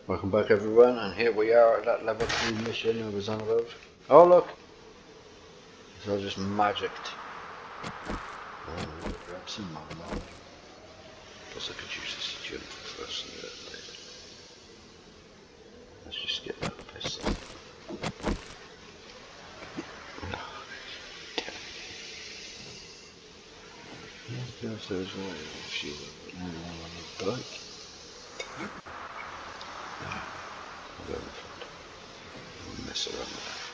Welcome back everyone, and here we are at that level 3 mission I was on about. Oh look! It's all just magicked. Oh, grab some mana. Plus I could use this jump first and then later. Let's just get that pistol. Oh, damn it. Yes, there's one shield on the bike. I'll go in front. I'll mess around with that.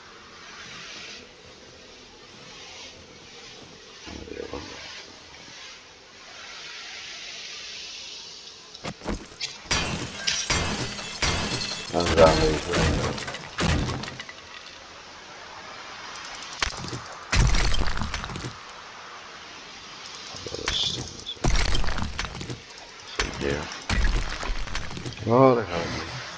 And down these windows. Yeah. Oh, the hell.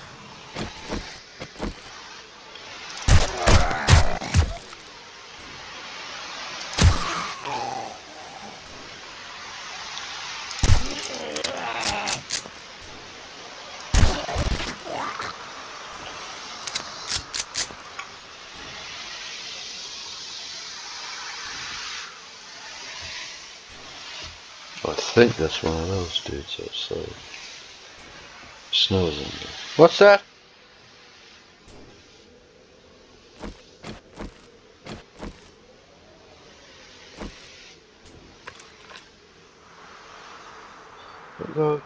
I think that's one of those dudes outside. Snow's in there. What's that? Hello.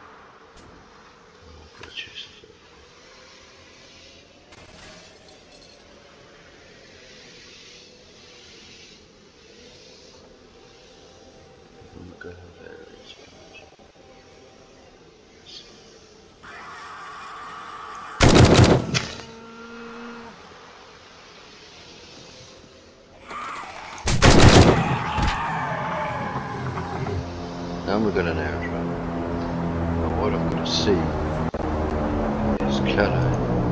Now we've got an air trap. Now what I'm going to see is can I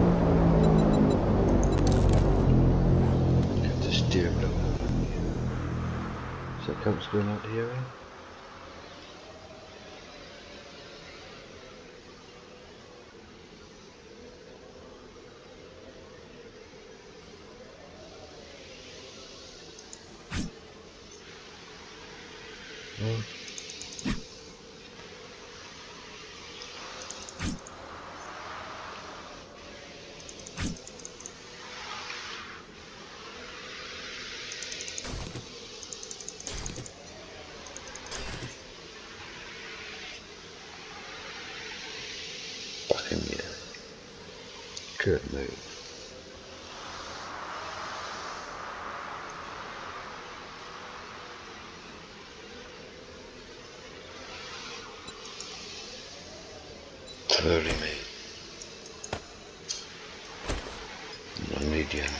get this deer blown out of here? Is that compass going out here? No. Back in here. Good move. Totally me. I need you.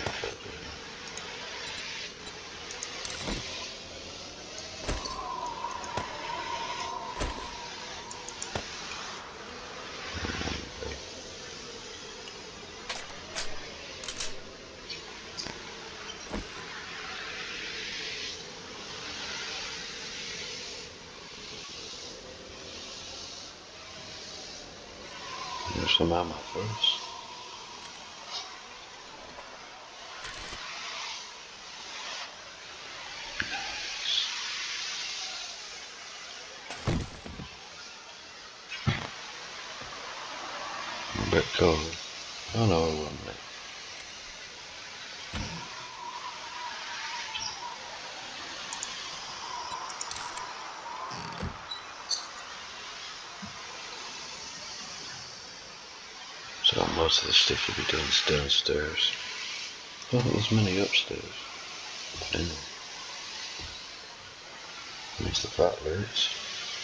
There's some ammo first. A bit cold. Oh no, it wouldn't be. So most of the stuff will be done downstairs. I don't think there's many upstairs. Anyway. There's the fat birds.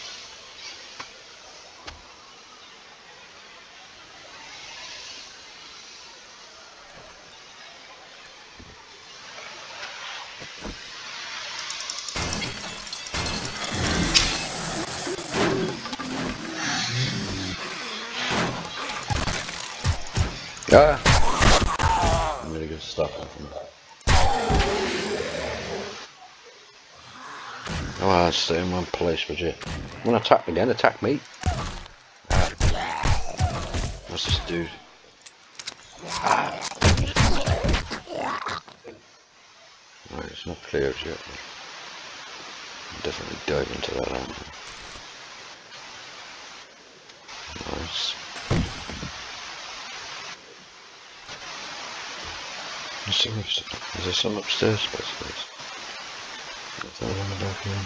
Ah! I'm gonna get stuck on from that. I want to stay in one place, would you? Want to attack again? Attack me? Ah. What's this dude? Right, it's not cleared yet. I'll definitely dive into that angle. Nice. Is there some upstairs? Is there one back here?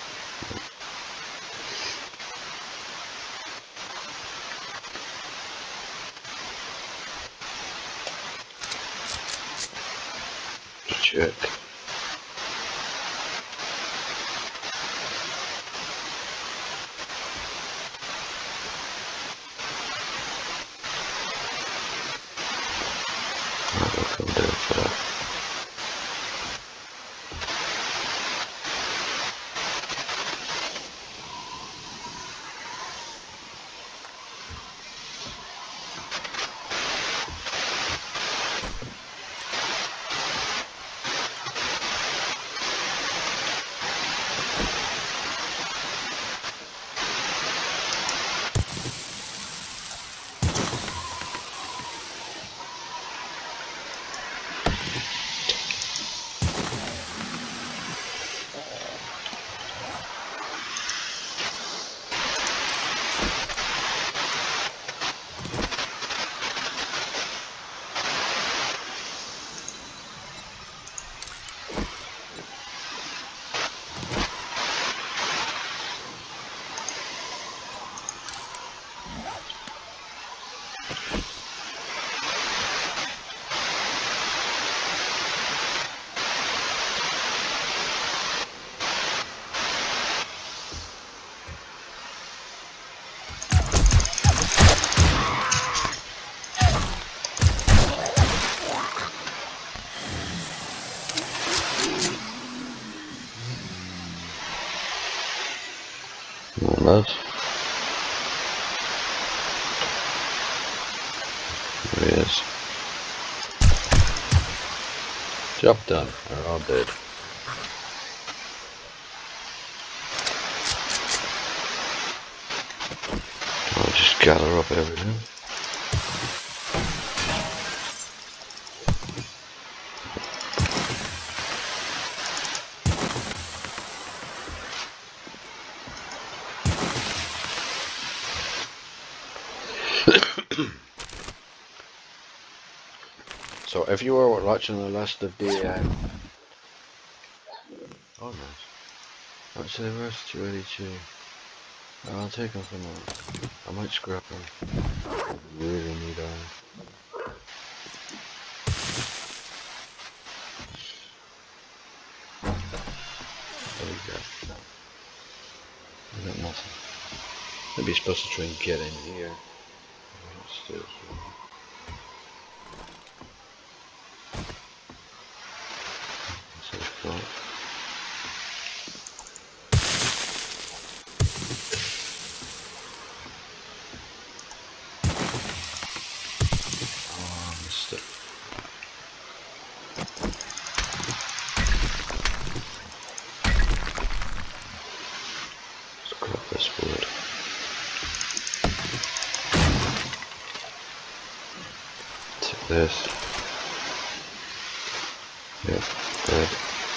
Check. I'll come down for that. Love. There he is. Job done. They're all dead. I'll just gather up everything. So if you were watching the last of the oh nice. Actually where's 282? I'll take them for now. I might scrap them. I really need iron. There we go. I got nothing. Maybe you're supposed to try and get in here. Still. This. Yep, good.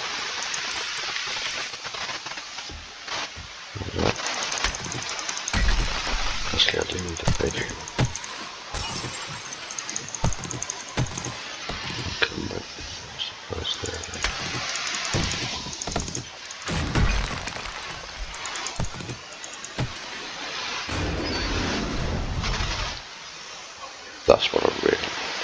Actually, I do need a bed. Come back. First there. That's what I really.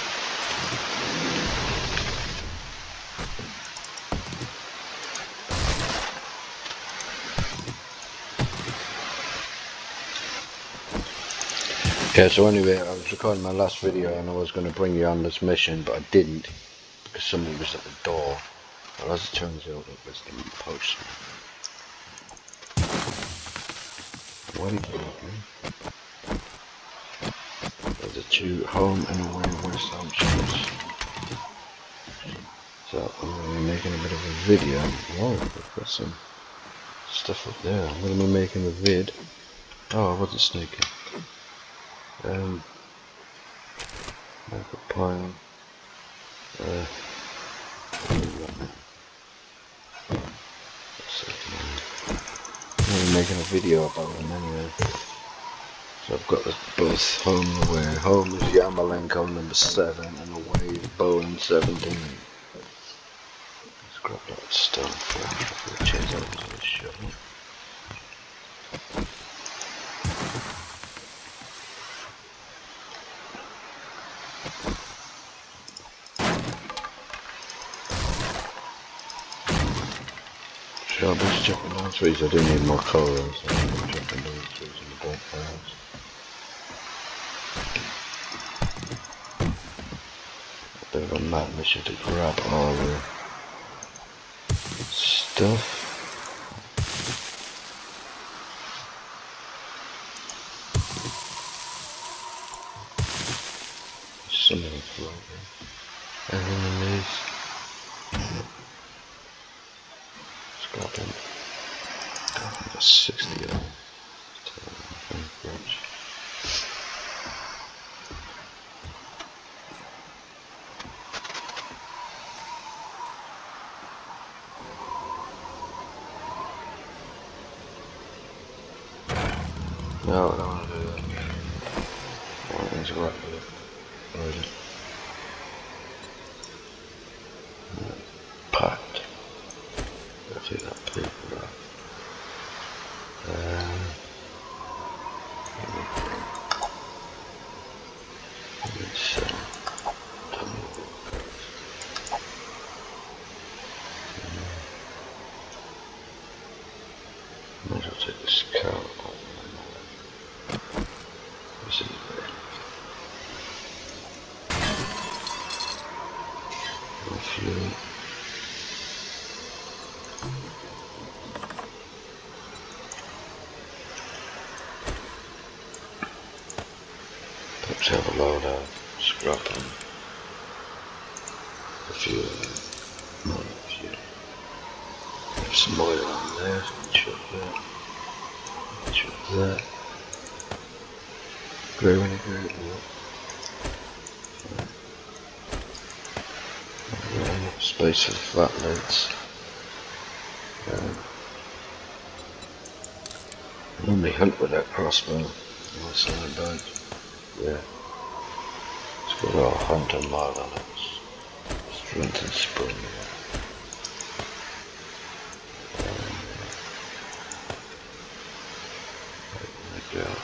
Okay, so anyway, I was recording my last video and I was going to bring you on this mission, but I didn't because somebody was at the door. Well, as it turns out, it was the postman. What are you doing? There's a 2 home and away West Ham shops. So I'm going to be making a bit of a video. Whoa, we've got some stuff up there. I'm going to be making a vid. Oh, I wasn't sneaking. Make a pile. I'm making a video about them anyway. So I've got both home and away. Home is Yarmolenko number 7 and away is Bowen 17. Let's grab that stone for the chase out of this shot. So I'm just chopping down trees. I do need more coal, so I'm chopping down trees in the bonfires. A bit of a mad mission to grab all the stuff. Some of them floating. Everything in these. Scrapping. I've got 60 of them. No, I don't want to do that. I want things right with it. Already. Packed. I think that paper right. Might as well take this cow off. What's in there? Fuel. Perhaps have a load of scrap and a few more fuel. There's some oil on there, chuck that. Chuck that. Grey vinegar, yeah. Space for the flat lids. I normally hunt with that crossbow. What's that about? Yeah. It's got a hunter mod on it. Strength and spring. There we go.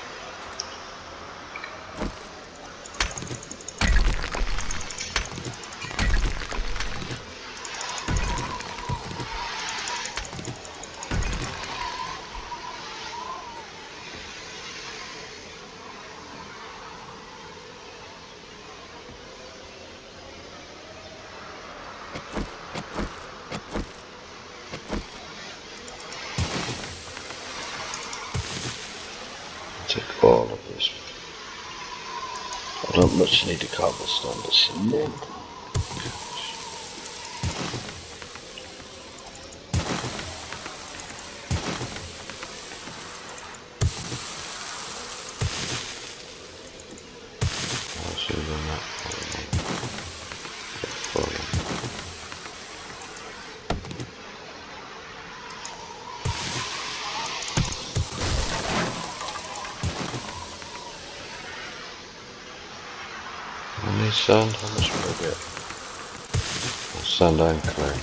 Take all of this. I don't much need a cobblestone, but cement. I'll show you that. I need sand, how much will I get? Sand and clay.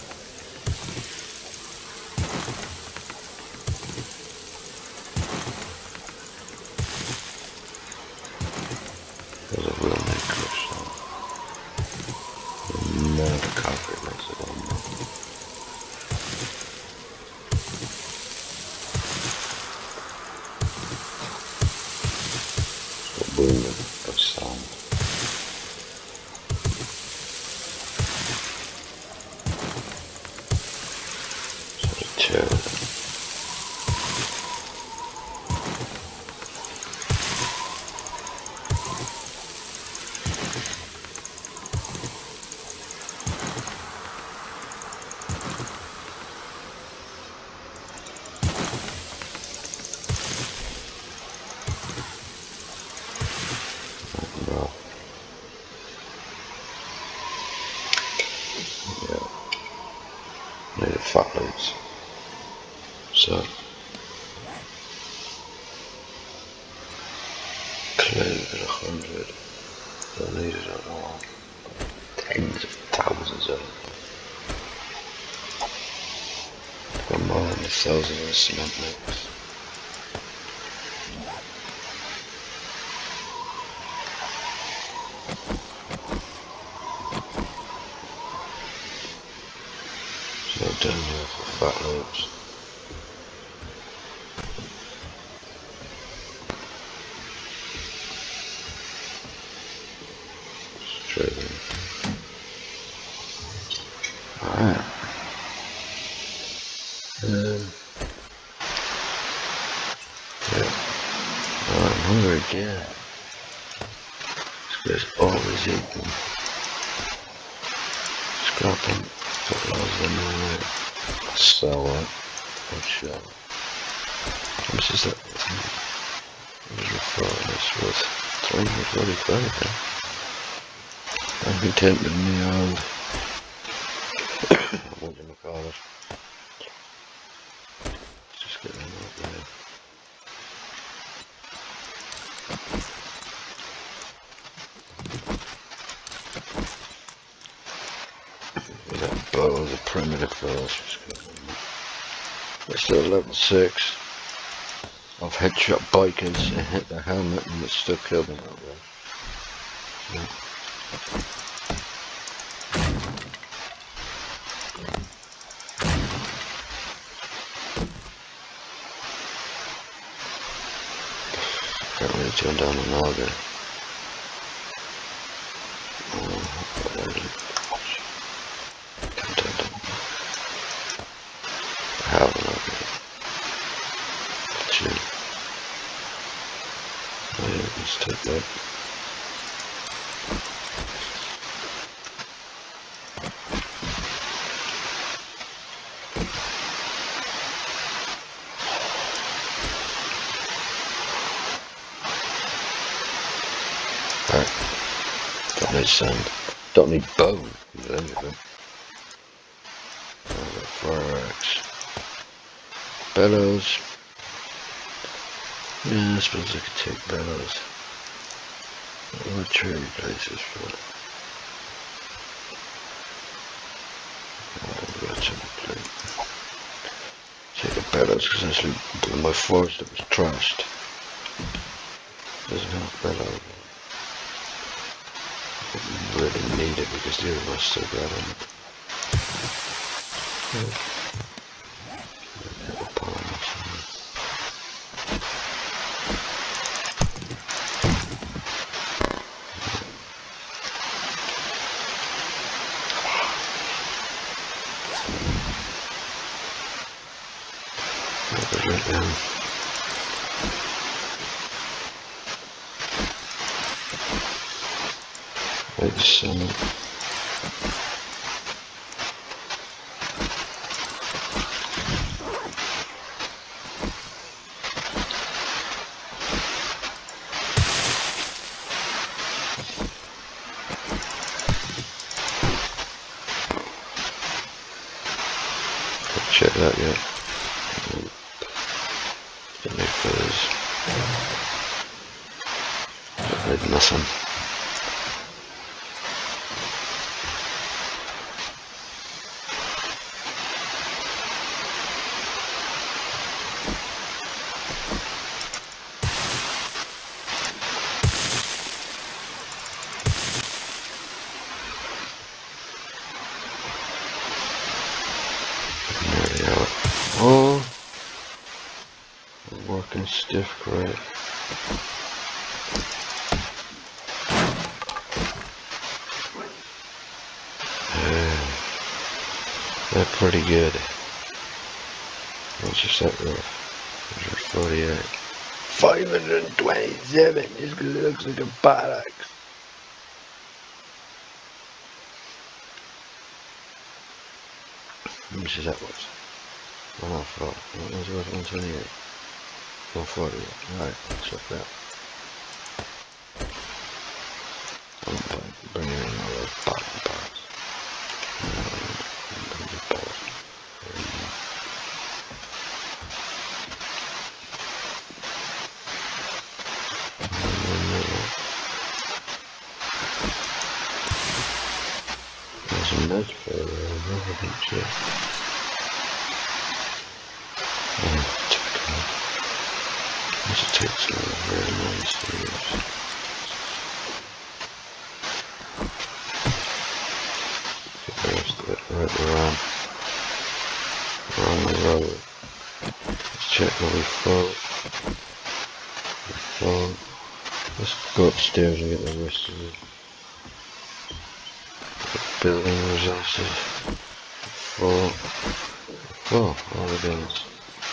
There's a real nice crush sand. No, the concrete makes it on there. It's got boom of sand. Well, leave it 100. Don't need it at all. Tens of thousands of them. Got more than 1,000 of cement mix. So down here for fat loops. Straight in. Alright. Yeah. Oh, I'm hungry again. This guy's always eating. Scrapping. Put those in there. Sell it. And shell. How much is that? Where's your phone? It's worth 345 then. I'm content with me old. What do you call it? Let's just get them up there. That bow is a primitive first. We're still level 6. I've headshot bikers and hit their helmet and it still killed them that way. Yeah. Can't really turn down an auger. Can't turn down. I have an auger. Shit. Oh yeah, let's take that. Alright. Don't need sand. Don't need bone. Need anything. Fire axe. Bellows. Yeah, I suppose I could take bellows. What tree places for it? I've got some plate. Take the bellows because actually my forge that was trashed doesn't have bellows. I didn't really need it because the other one's still got on it. Right down. Wait a second. Check that yet. The new furs. Did nothing. Nearly out. Oh, working stiff crate. They're pretty good. What's just that rough? 148. 527 just because it looks like a barracks. How much is that was? 104. What was it worth? 128. 140. Alright, check that. I'm bringing in all those bottom parts. There's a med for everything too. This takes a very nice series. The rest of it, right, we're on the road. Let's check where we fall. Let's go upstairs and get the rest of it. Building resources. All the guns.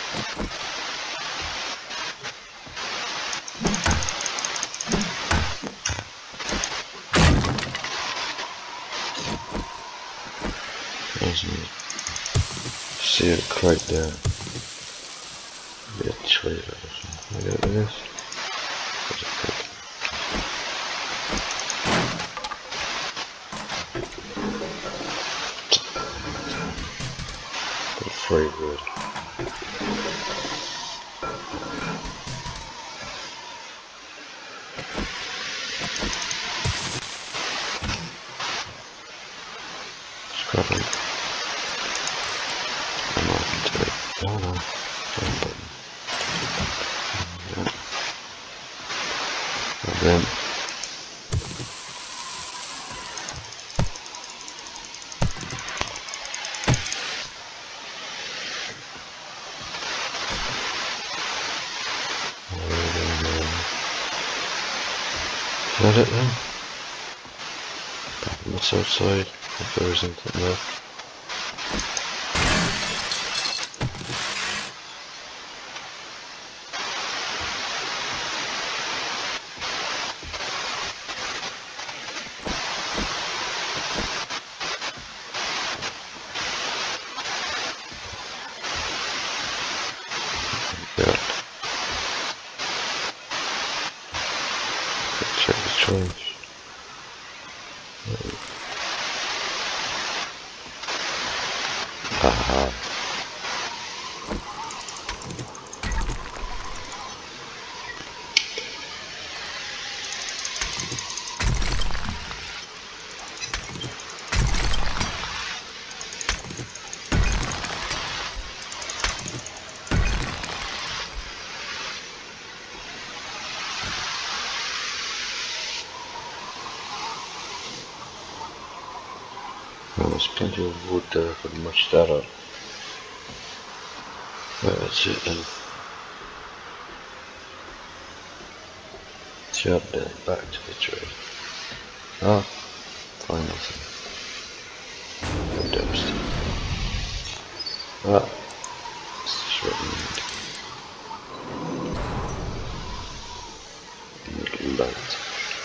See it crate there. Be a trailer or something. Look at this. What's it called? Good fragrance. Scrub it. Oh no, and then is that it then? Back on this outside, if there is anything left. Check the choice. Haha. Well, there's plenty of wood there, I could mush that up. Right, that's it then. Job done, back to the trade. Oh, find nothing. No dust. Ah, it's shortened. Little light.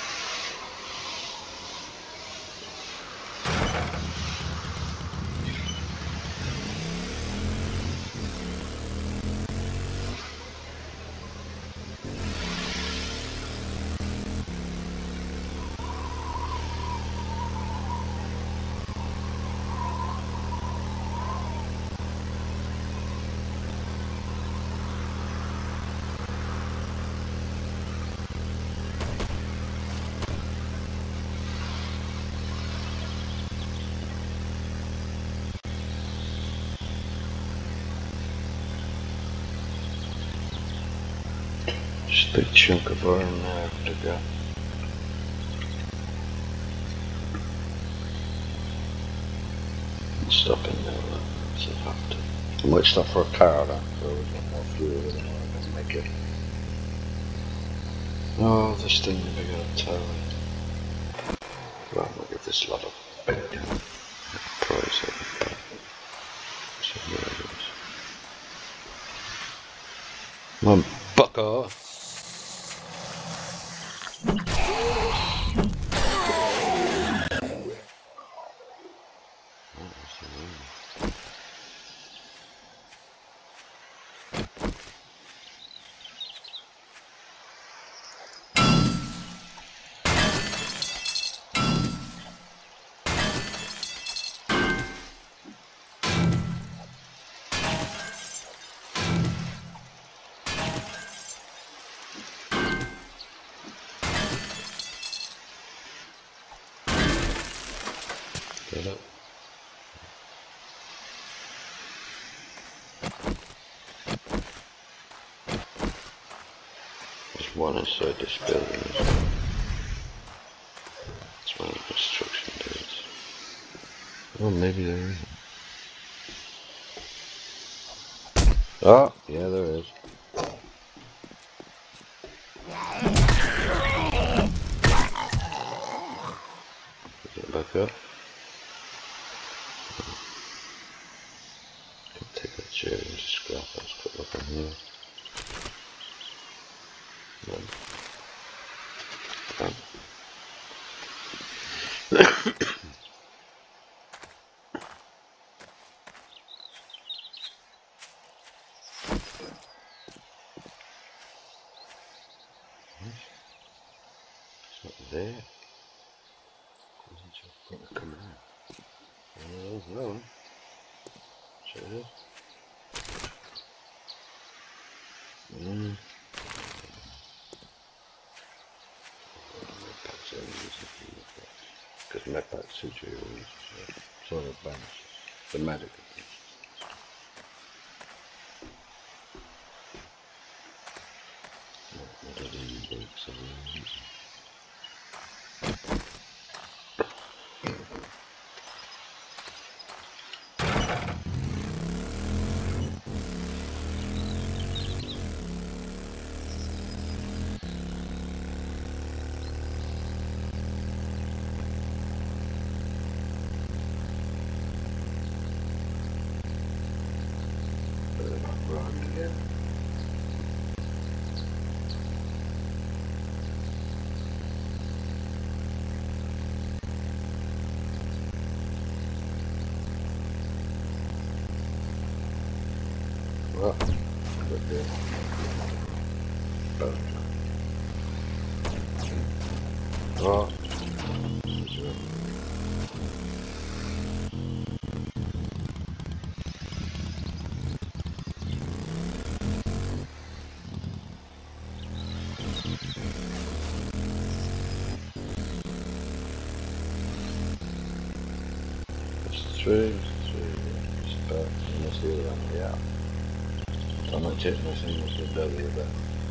Just a big chunk of iron there to go. Stop in there, that's a fact. I might stop for a car then, so we get more fuel and I can make it. Oh, this thing we got a tower. Well, we'll give this lot of big price of it. So here it is. Come on, bucko! Get up. one inside this building. It's one of the construction dudes. Oh, maybe there isn't. Oh, yeah, there is. Get back up. Can take that chair and just scrap that. Let's put it up in here. It's not there. Wasn't coming out. There's no one. Sure it is. Because my back situation is sort of balanced. The medical. Well, good there. Oh. Three, just about, and that's the other one, yeah. I might check my thing with the W there.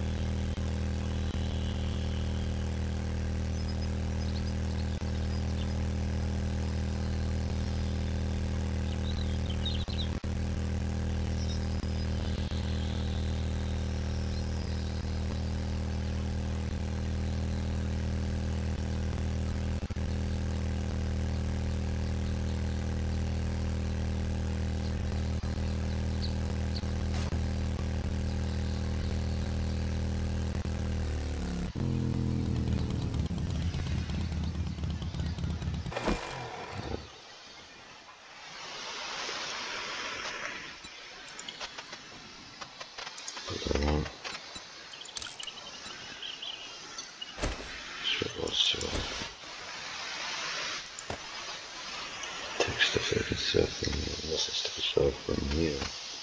Take stuff like itself and unless it's stuff itself from here.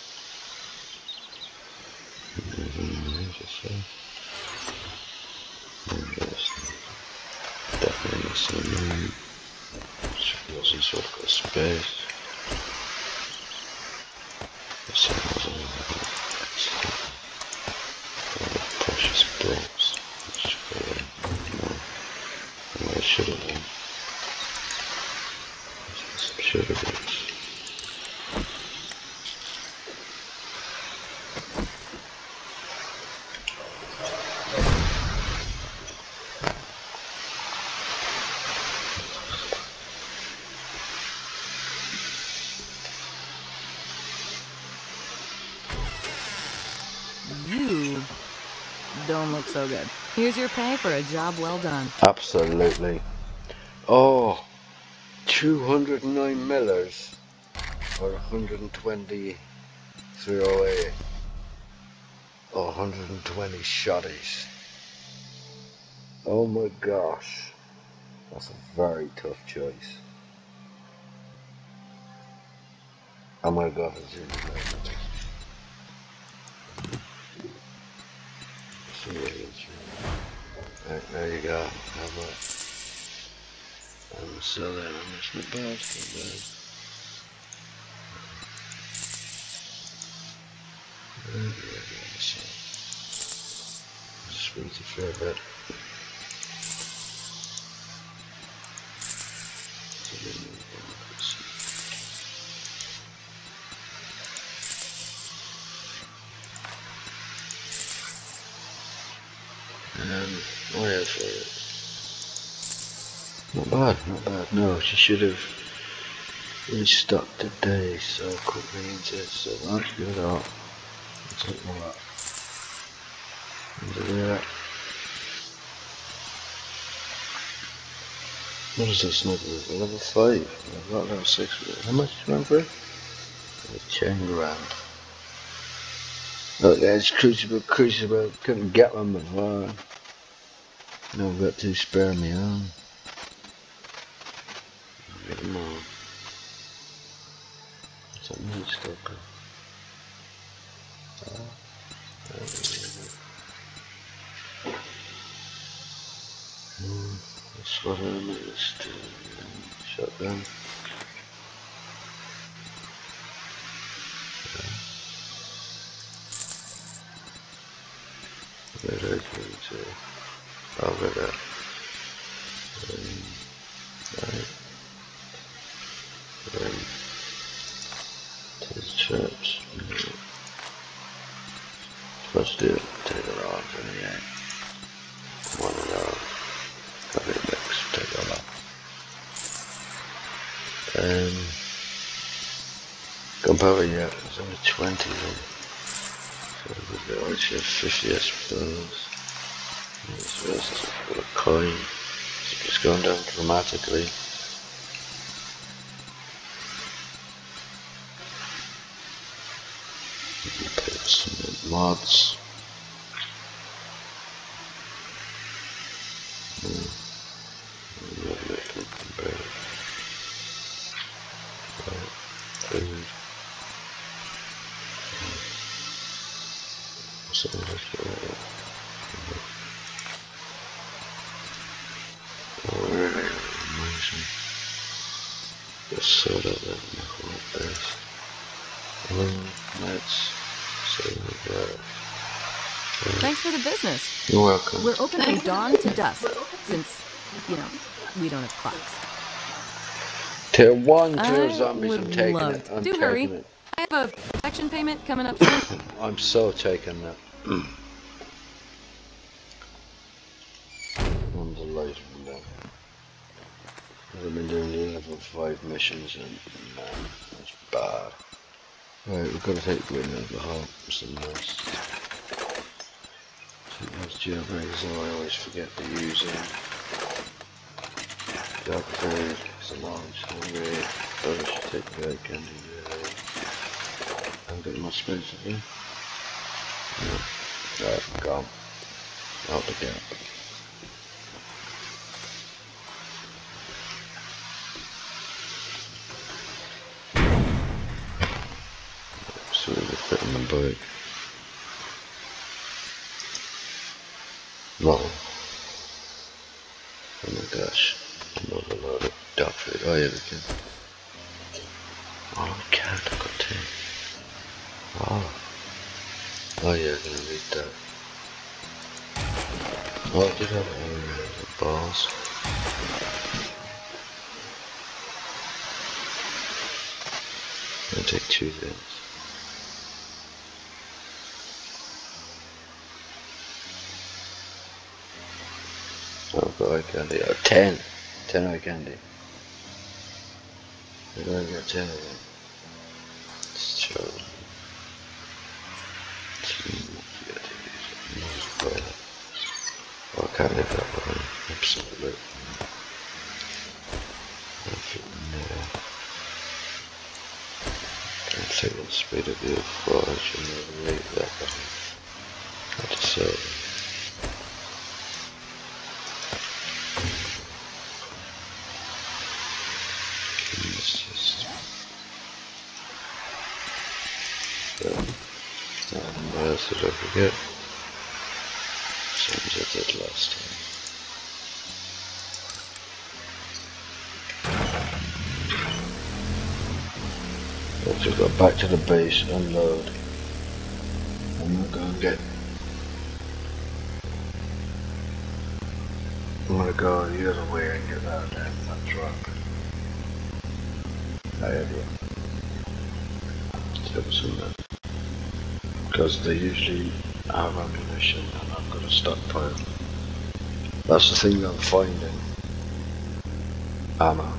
Definitely some some sort of space. Precious bolts. I should have done. Some sugar bits. You don't look so good. Here's your pay for a job well done. Absolutely. Oh, 209 millers or 120 308 or 120 shotties. Oh my gosh, that's a very tough choice. Oh my god, it's in the right, there you go. How about I'm gonna sell that on this not bad, not bad. Just wait for fair bit. Oh yeah, so not bad. No, she should have restocked today so quickly into it, so that's good. I'll take all that. Into there. What is this sniper? Level 5. I've got level 6. How much do you remember? 10 grand. Look, there's Crucible. Couldn't get one before. No, I've got to spare me on. Get them all. What's that meat stalker? That's what I missed. Shotgun. Where's that? Over there. Right. To the church. Supposed to take it off anyway. One of those. Probably a mix. Take it off. Gunpowder, yeah, it's only 20 then. So we always have 50 explosions. This got a coin. It's going down dramatically. Put some mods. Food. Something like that. Oh, really amazing. Just sort out that whole base. Let's see that. Thanks for the business. You're welcome. We're open from dawn to dusk, since, you know, we don't have clocks. Tier 1, tier zombies, would I'm taking love it. I'm Do taking hurry. it. I have a protection payment coming up soon. I'm so taking that. I'm delighted with that. I've been doing the level 5 missions and man, that's bad. Right, we've got to take the wind out of the hull. Some nice. Take those jailbreaks, though I always forget to use them. The upgrade is a large hungry. But I should take the egg candy. I'm getting my space again. Right, gone. Out the gap. So we fit in the bike. No. Oh my gosh. Another load of dog food. Oh yeah, we can. Oh, we can't. I've got 2. Oh. Oh yeah, I'm gonna read that. Oh, I did have the balls. I'll take 2 things. Oh, I've got eye candy. Oh, 10. 10 eye candy. I don't get 10 of them. Let's show them. Oh, I can't live that way. Absolutely. I think the speed of the fall, I should never leave that one. I just say. What else did I forget? Same as I did last time. Let's just go back to the base, unload, and we'll go and get I'm gonna go the other way and get out of that truck. Because they usually have ammunition and I've got a stockpile. That's the thing I'm finding. Ammo.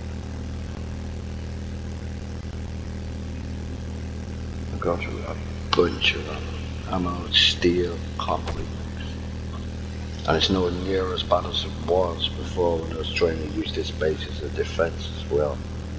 I've got a bunch of ammo, steel, concrete. And it's nowhere near as bad as it was before when I was trying to use this base as a defense as well.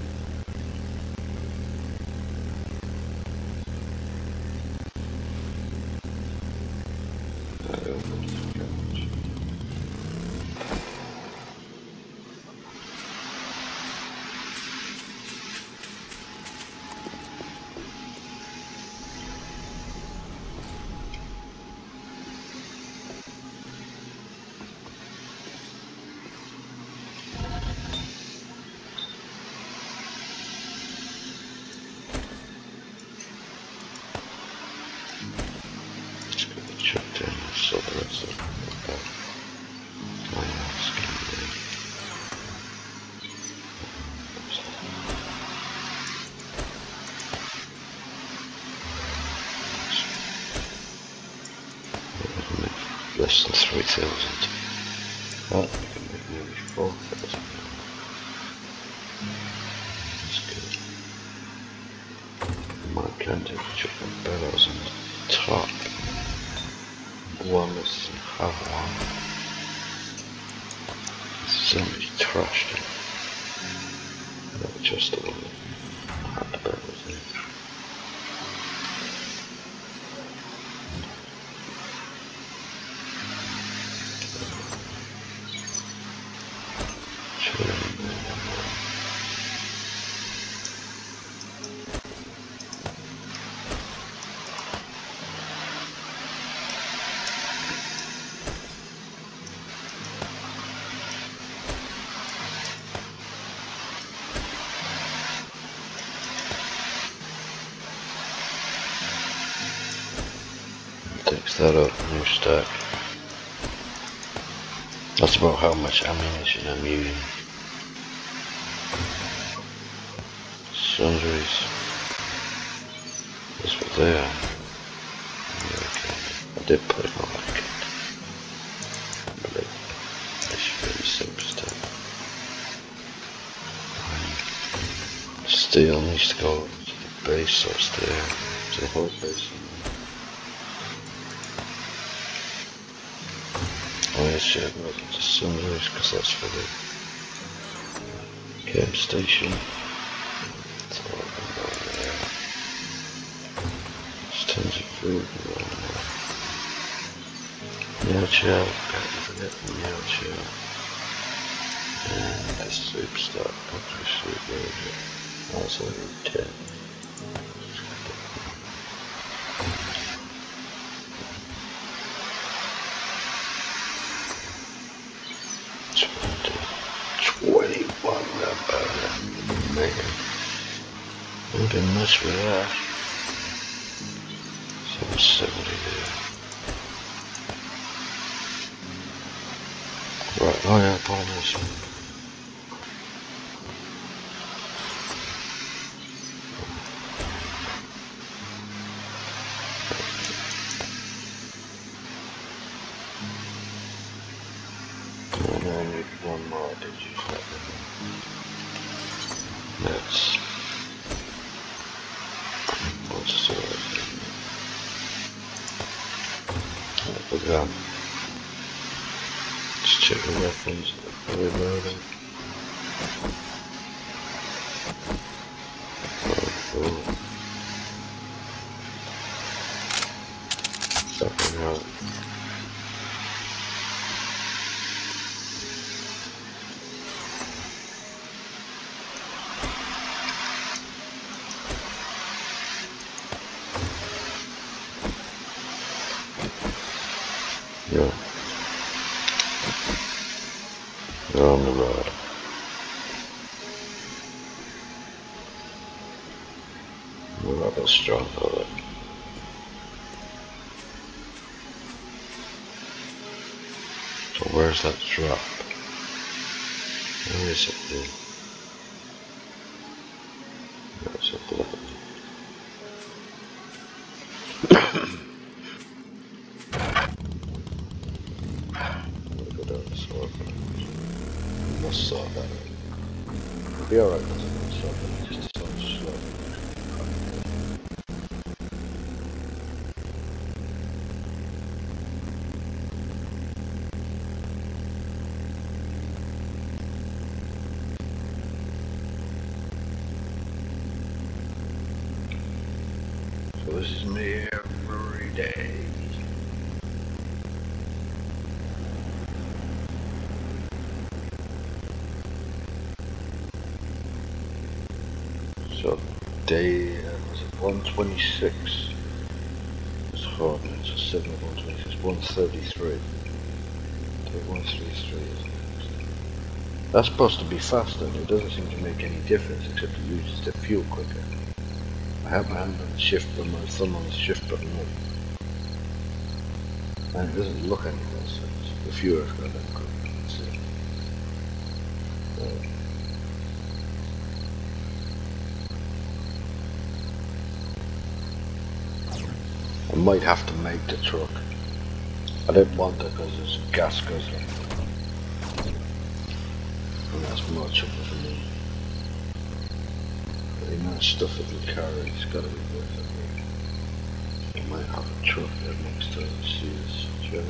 Less than 3,000. Oh, we can make nearly 4,000. That's good. My plenty of chicken bellows on the top. One less than have one. Somebody trashed it. Not just the one that had the bellows in it. Takes that up, new stack. That's about how much ammunition I'm using. Sundries. That's what they are. I did put it on my kit. But I should be the same stuff. Steel needs to go to the base upstairs, to the whole base. Oh yeah, shit, I'm looking to Sunrise because that's for the camp station. That's all I can go there. There's tons of food around there. Meal chow, can't forget the meal chow. And that's soup stock, country soup, where is it? Also need 10. I didn't mess with that. 770 there. Right, oh yeah, pollination. And I need one more, did you say? That's what's the gun. Just check the weapons, reloading. Oh, something out. Yeah. They're on the road. We're up a strong bullet. So where's that drop? Where is it then? Let's have a look at Look at that sword. We must sort that out. It'll be alright once I can sort it, just so slow. So this is me every day. So day was it 126? It's Horde Night, so 7 of 126, 133. Day 133 is next. That's supposed to be faster, and it doesn't seem to make any difference except it uses the fuel quicker. I have my hand on the shift button, my thumb on the shift button up. And it doesn't look any worse. The fuel's got that quick. That's it. I might have to make the truck. I didn't want it because it's gas guzzling. And that's more trouble for me. The amount of stuff it will carry, it's got to be worth it. I might have a truck there next to it. See this trailer.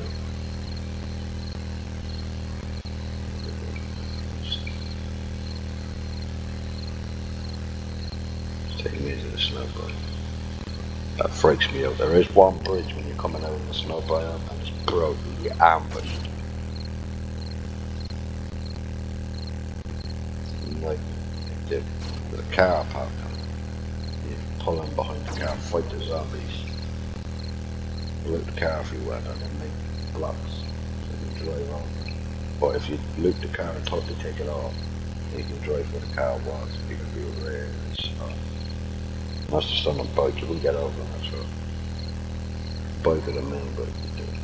It's taking me to the snow biome. That freaks me out. There is one bridge when you're coming out of the snow biome and it's brutally ambushed. Like the car park, you pull in behind the car, fight the zombies, loot the car if you want, and then make blocks so you can drive on. But if you loot the car and totally take it off, you can drive where the car was. You can be really slow. That's just on a bike. You can get over on that truck. Bike with a main bike. You do.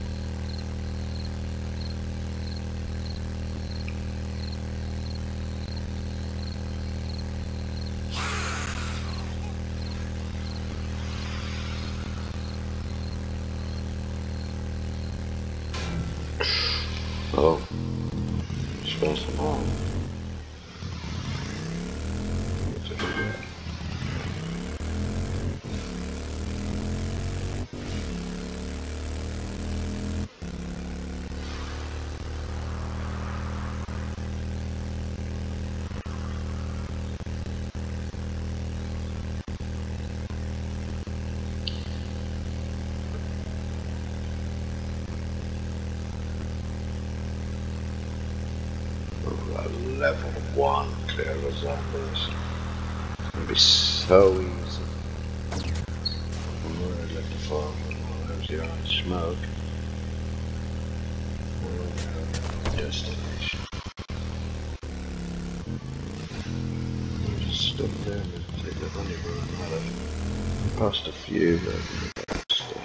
Oh, spend some time. Level 1 clear of zombies. It's gonna be so easy. I'm worried like the farm. There's the orange smoke. Destination. I'm just stuck there and take the honey run out of it. Past a few, but stuff.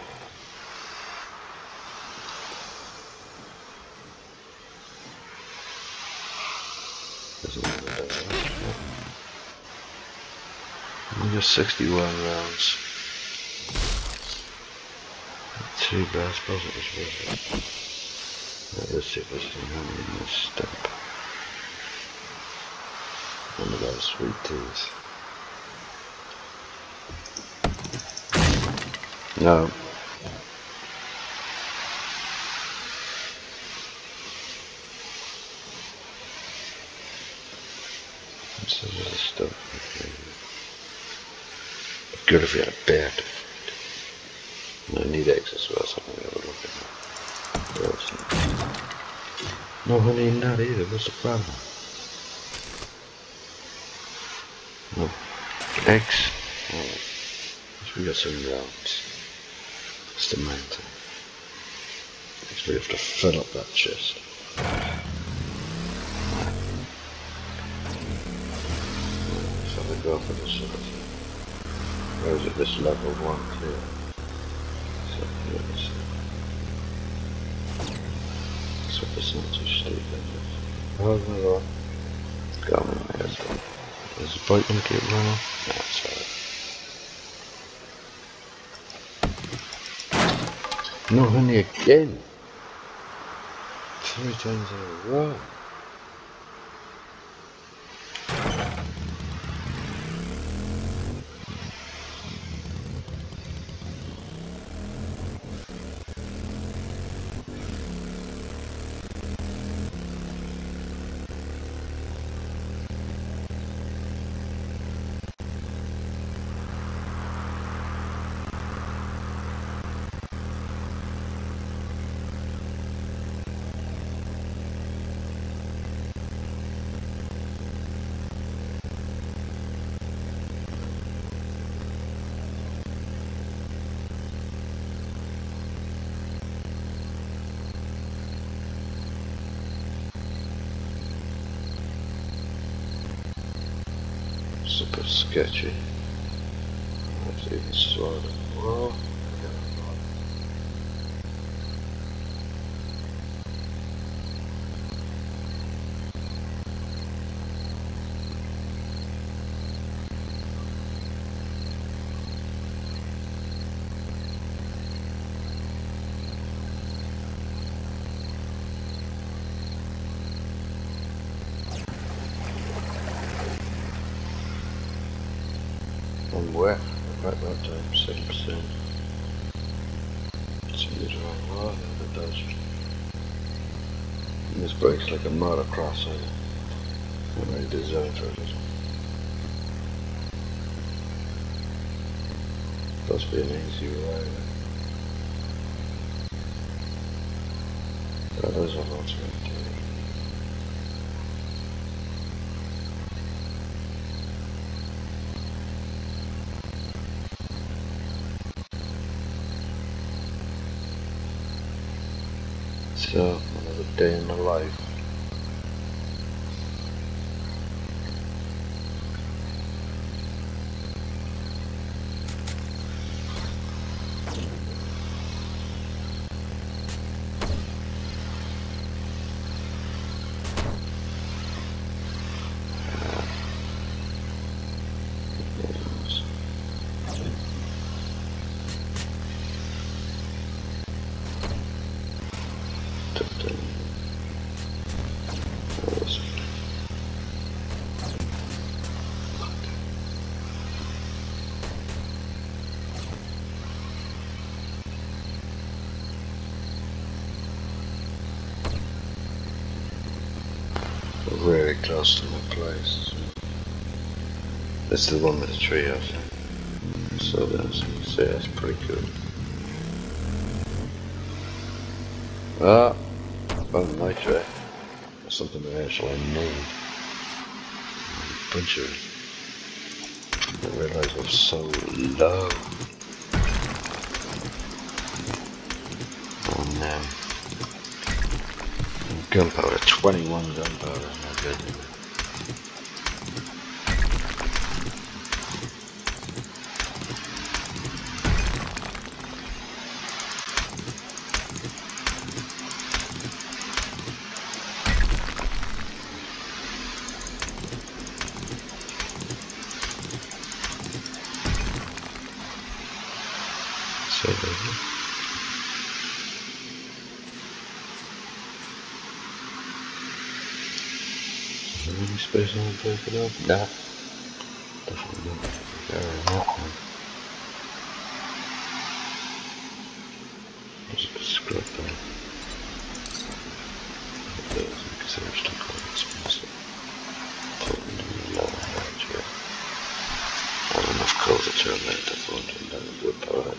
Just 61 rounds. Not too bad, I suppose it was worth it. Let's see if there's anything in this step. One of those sweet teas. No. This is the stuff. Good if you had a bear to fight. I need eggs as well, so I'm going to have a look at that. No honey in that either, what's the problem? No eggs? Oh, we got some rounds. That's the main thing. So we have to fill up that chest. So we go for the sort of thing. Where is it? This level 1 clear. So, yes. what the sense of state oh no, go on there as well. Is the bike gonna keep running? No, it's alright. Not only again! 3 times in a row. Super sketchy. Let's even slow it. Whoa. I'm wet. Right that time, 7%. Seems right well, it does. And this bike's like a motocross, so I'm ready to zone for it. Does be an easy ride. That is a lot to do. So, another day in my life. Really close to my place. This is the one with the treehouse. So that's, so that's pretty good. Ah, found nitrate. That's something that I actually need. Bunch of. I didn't realise I was so low. And gunpowder, 21 gunpowder, no good. So any space I want to take it up? Nah. Definitely not. Very that one. There's a scrub there. Because they're still quite expensive. Totally low range here. Not enough coal to turn that to 400 down a good power.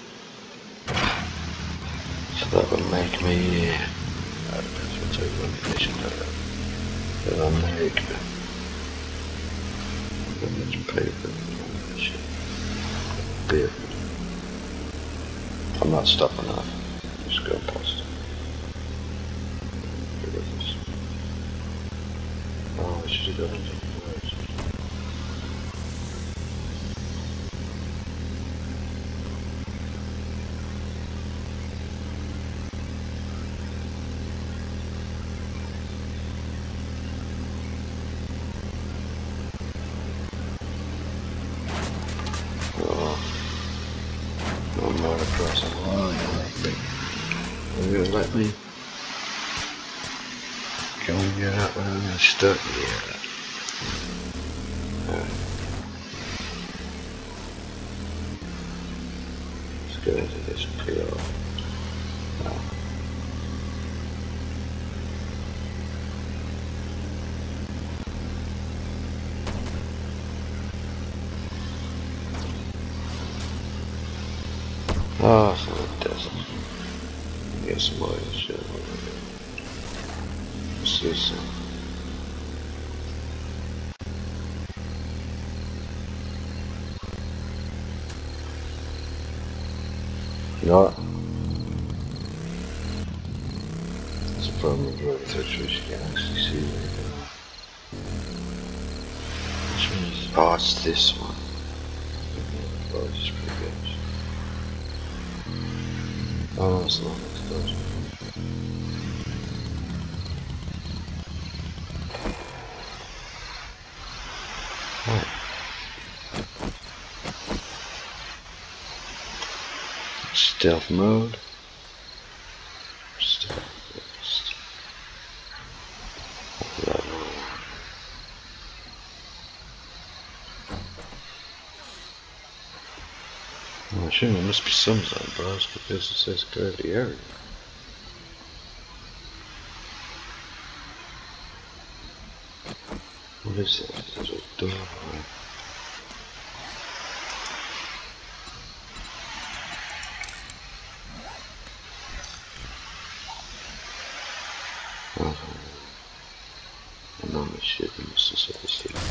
So that would make me. That depends what type of ammunition that I make. How much paper and shit. Beer. I'm not stopping off. I'm just going past it. Oh, I should have gone into the woods. Are you gonna let me go and get out where I'm gonna stuck? Yeah. Alright. Let's go into this PO. Oh, it's not a desert. Get some oil shit over here. What's this? You know what? That's a problem with driving through trees, you can't actually see where you're going. Which one is? Oh, it's this one. Oh, this is pretty good. Oh, no, it's not. It's good. Right. Stealth mode. Stealth. Oh, sure, there must be some zone bars because it says clear the area. What is that? Is that a door? Oh, I know my shit, I must have said this thing.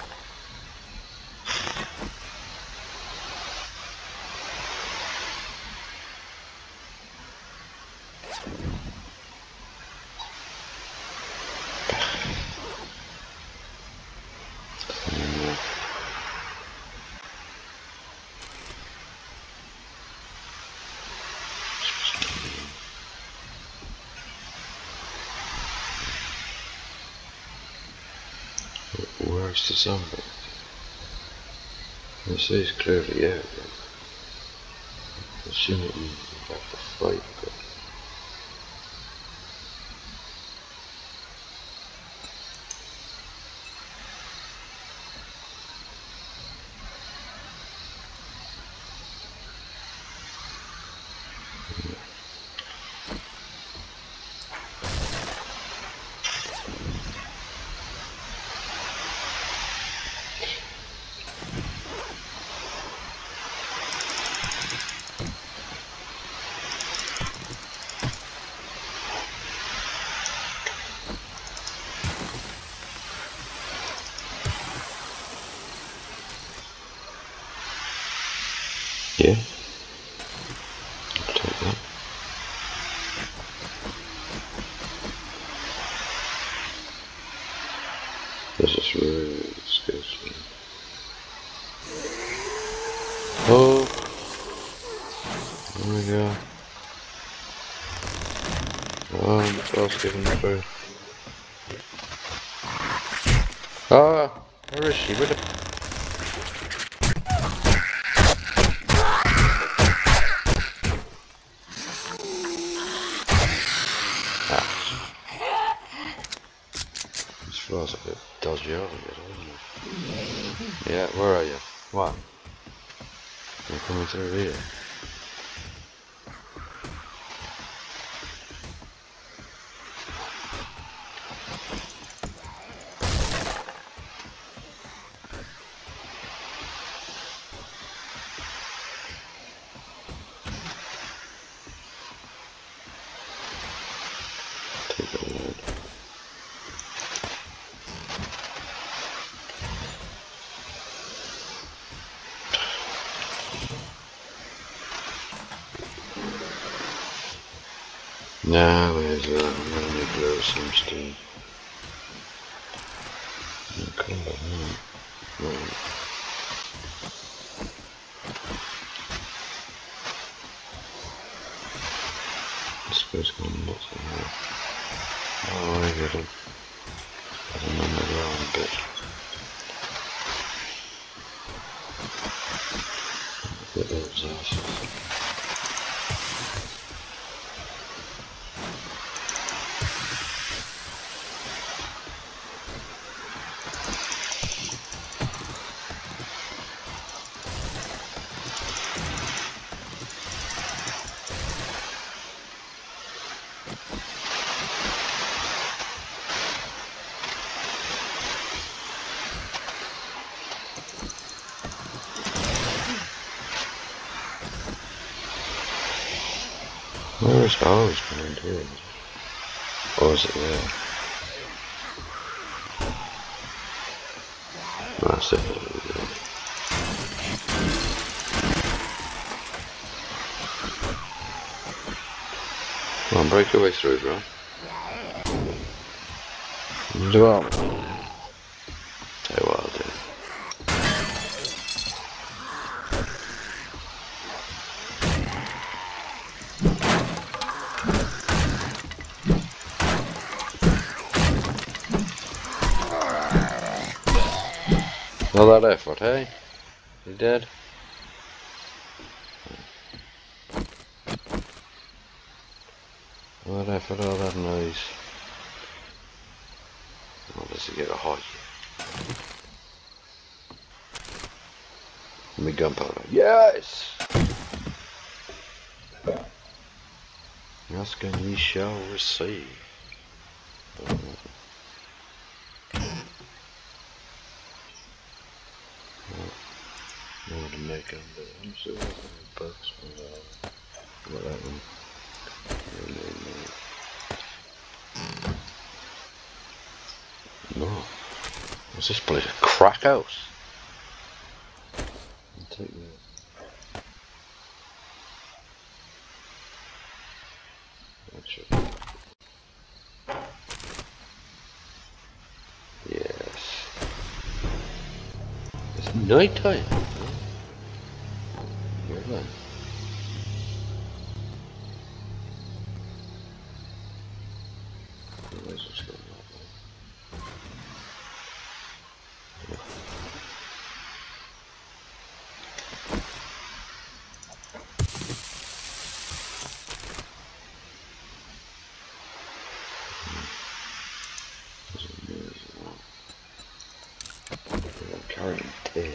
Where's the zombie? It says clearly out. I assume it means you have to fight. But yeah, I'll take that. This is really disgusting. Oh, there we go. Oh, the boss getting through. Ah, where is she? Where the... Feels a bit dodgy over here, doesn't it? Yeah, where are you? What? You're coming through here. Take a load. Nah, where's that? I'm gonna need to blow some steam. Come on. Right. This guy's going nuts in here. Oh, I get him. I don't know my wrong bit. Get those asses. Where is ours behind here? Or is it there? That's it. Come on, break your way through, bro. Do what? Tell you what I'll do. All that effort, hey? You dead? All that effort, all that noise. Oh, does he get a height? Me gunpowder. Yes! Ask and ye shall receive. To make them, but I'm sure there's any bugs for that one. No. What's this place? A crack house? I'll take that. Yes. It's night time. Where then? Where's this going on? I'm carrying 10.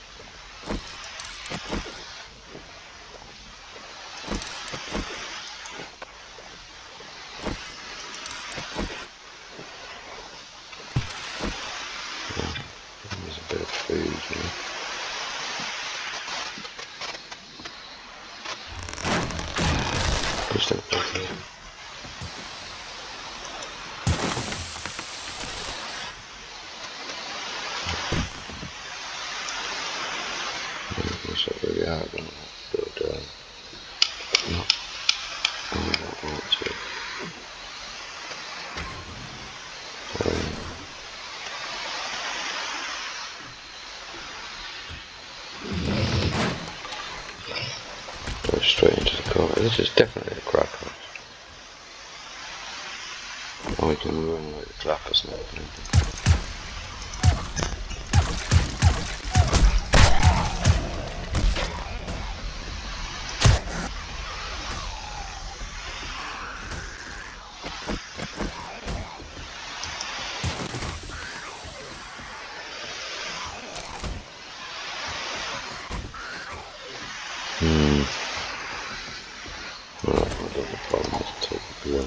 There's a bit of food here. Push that back here. It's not really hard, but no. I don't want to. Go straight into the car. This is definitely a crack house. Oh, we can run like the clappers now. Well, I don't have a problem with taking it away.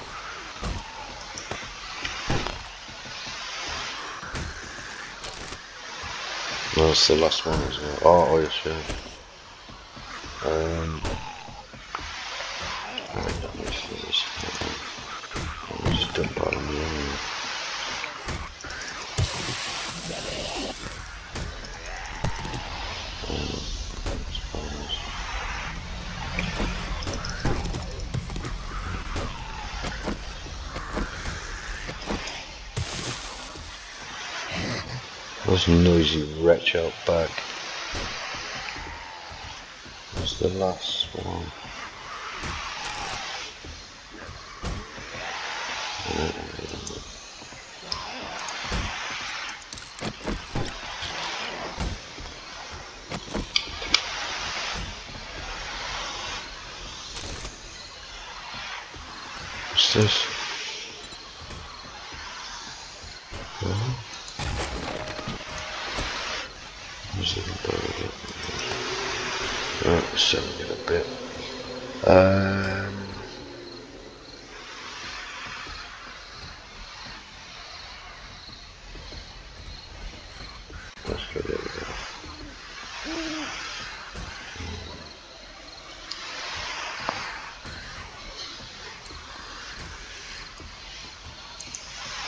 Well, that's the last one as well. Oh, yes, yeah. I don't know if there's. I'll just dump out on the enemy. There's a noisy wretch out back. That's the last one. What's this? Right, we're selling it a bit. Let's go there we go.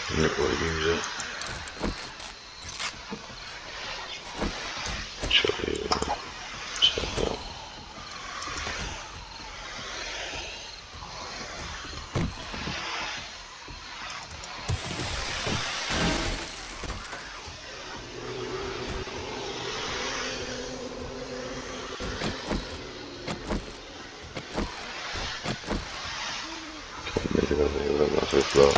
Not going to use it. Actually, check that. Maybe that's a little bit slow.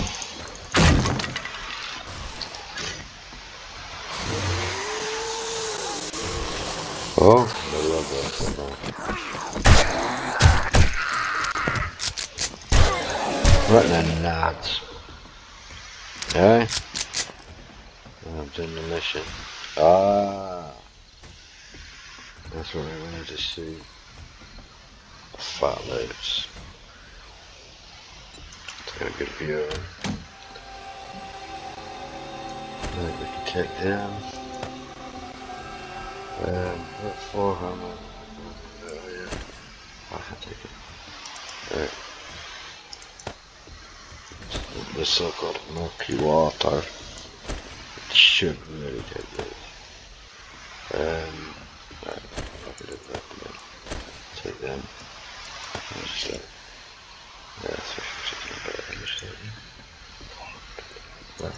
Oh, I love that. Right then, lads. Okay. I've done the mission. Ah, that's what I wanted to see. Fat loads. Take a good view of it. Right, we can take them. What for? How much? Oh yeah. I can take it. Right. The so-called murky water. It should really take this. Right. I'll do that again. Take them. Just like, yeah, that's actually better than this. Right.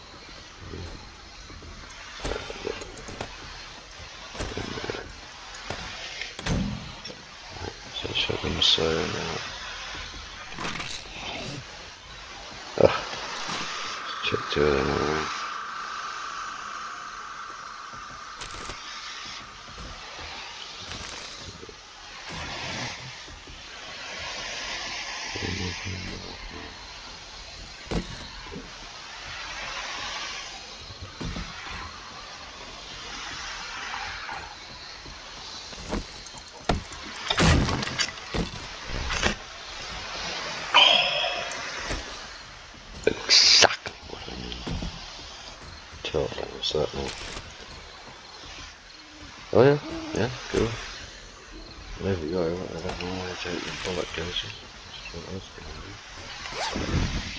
So check them so now. Check two of them around. Exactly what I need. Totally, certainly. Oh yeah, yeah, cool. There we go. I don't know why I take the bullet goes. What else can I do?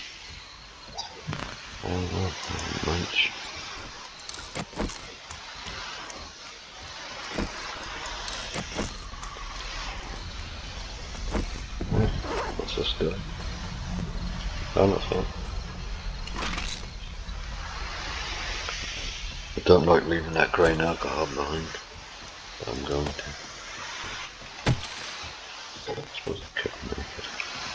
Oh no, munch. What's this doing? Oh, that's fine. I don't like leaving that grain alcohol behind, but I'm going to. I suppose I could make it.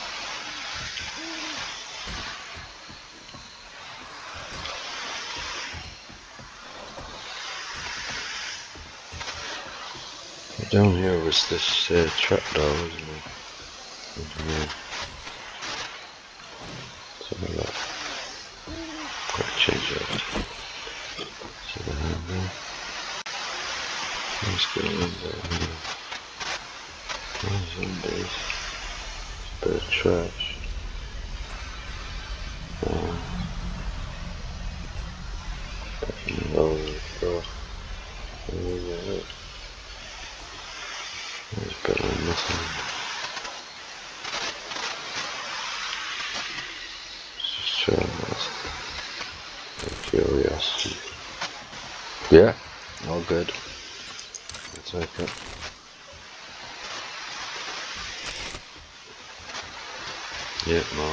Down here was this trapdoor, wasn't it? Yeah. Something like that. Gotta change that. See the hand there? Let's go in there. There's zombies. It's a bit of trash. Definitely over the floor. There's better than nothing. Just try this. Curiosity. Yeah, all good. Let's take it. Yeah, no.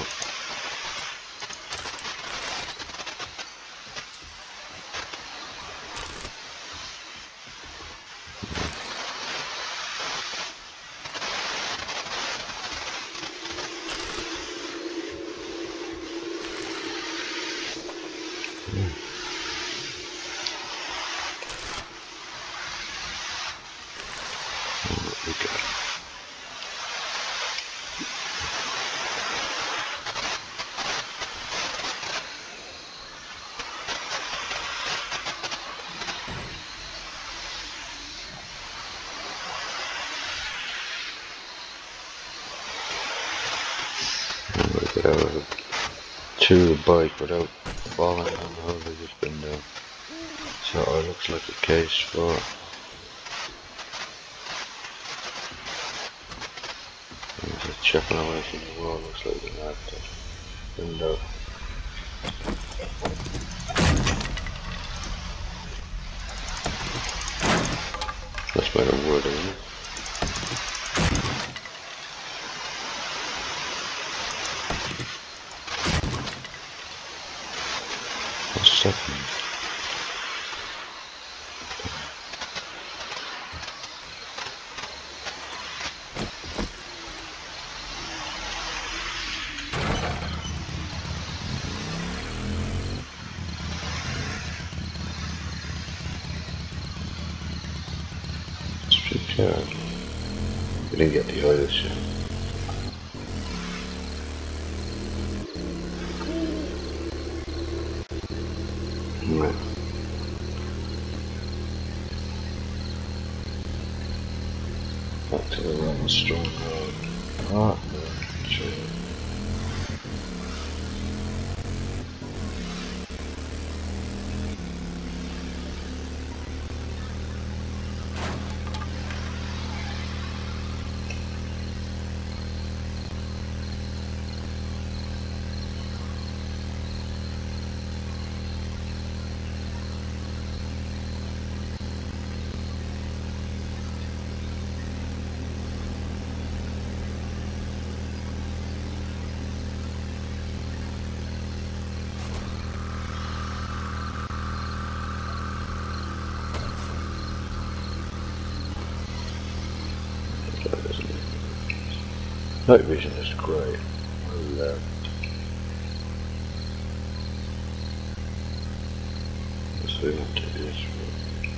Chew the bike without falling on the hole I've just been down. So it looks like a case for just chipping away from the wall, looks like an active window. That's made of wood, isn't it? What's that mean? Yeah. We didn't get the oil shit. Right. Back to the Roman strong road. Ah, sure. Night vision is great. I love it. Let's move on to this one.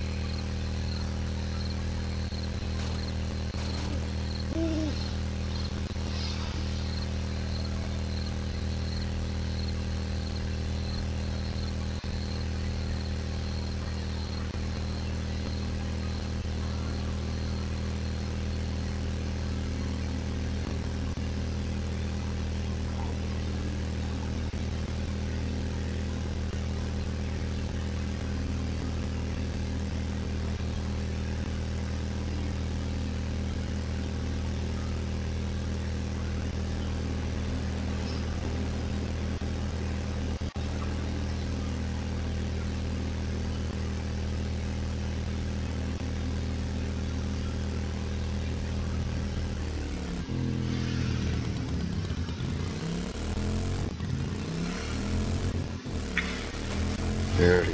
There we go.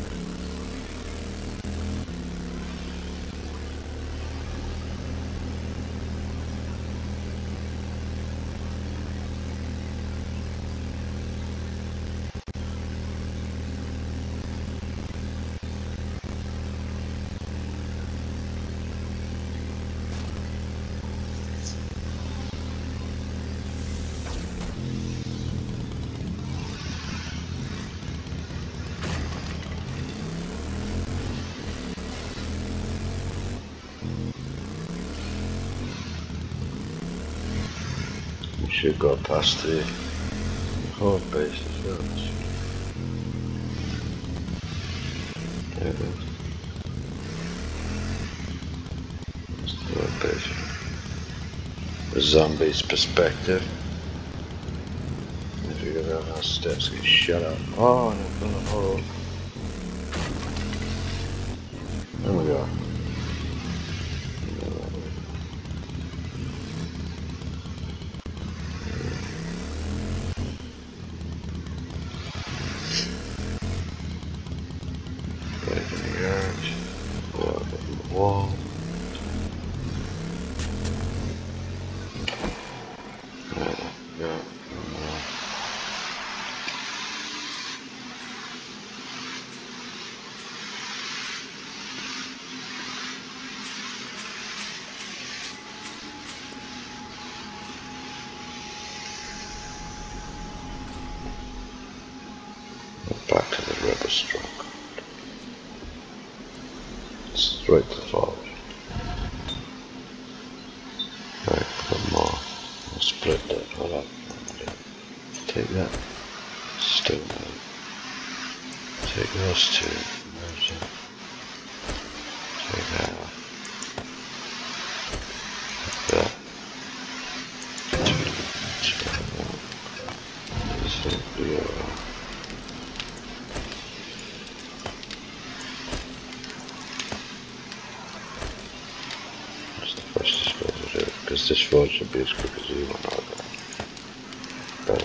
We should go past the Horde base as well. There it is. It's the Horde base. The zombies' perspective. If you go down those steps, get shut up. Oh, and I've got a hole. There we go. Wall. Yeah. Back to the rubber stroke. Straight to forward. Right, one more. I'll split that. Hold on. Take that. Still no. Take those two. Merge them. Take that off. That. Take the other. this forge should be as quick as you want out there. But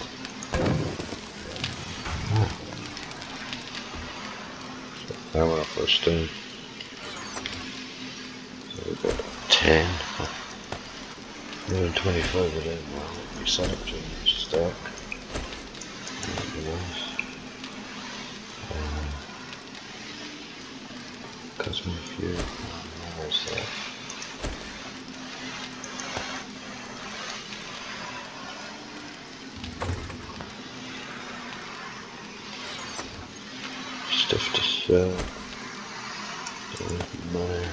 now we're up for a stone. So we've got 10. 125 of them now. We set up to stack. That'd be nice. Cosmic View. Where's that? Stuff to sell. Money.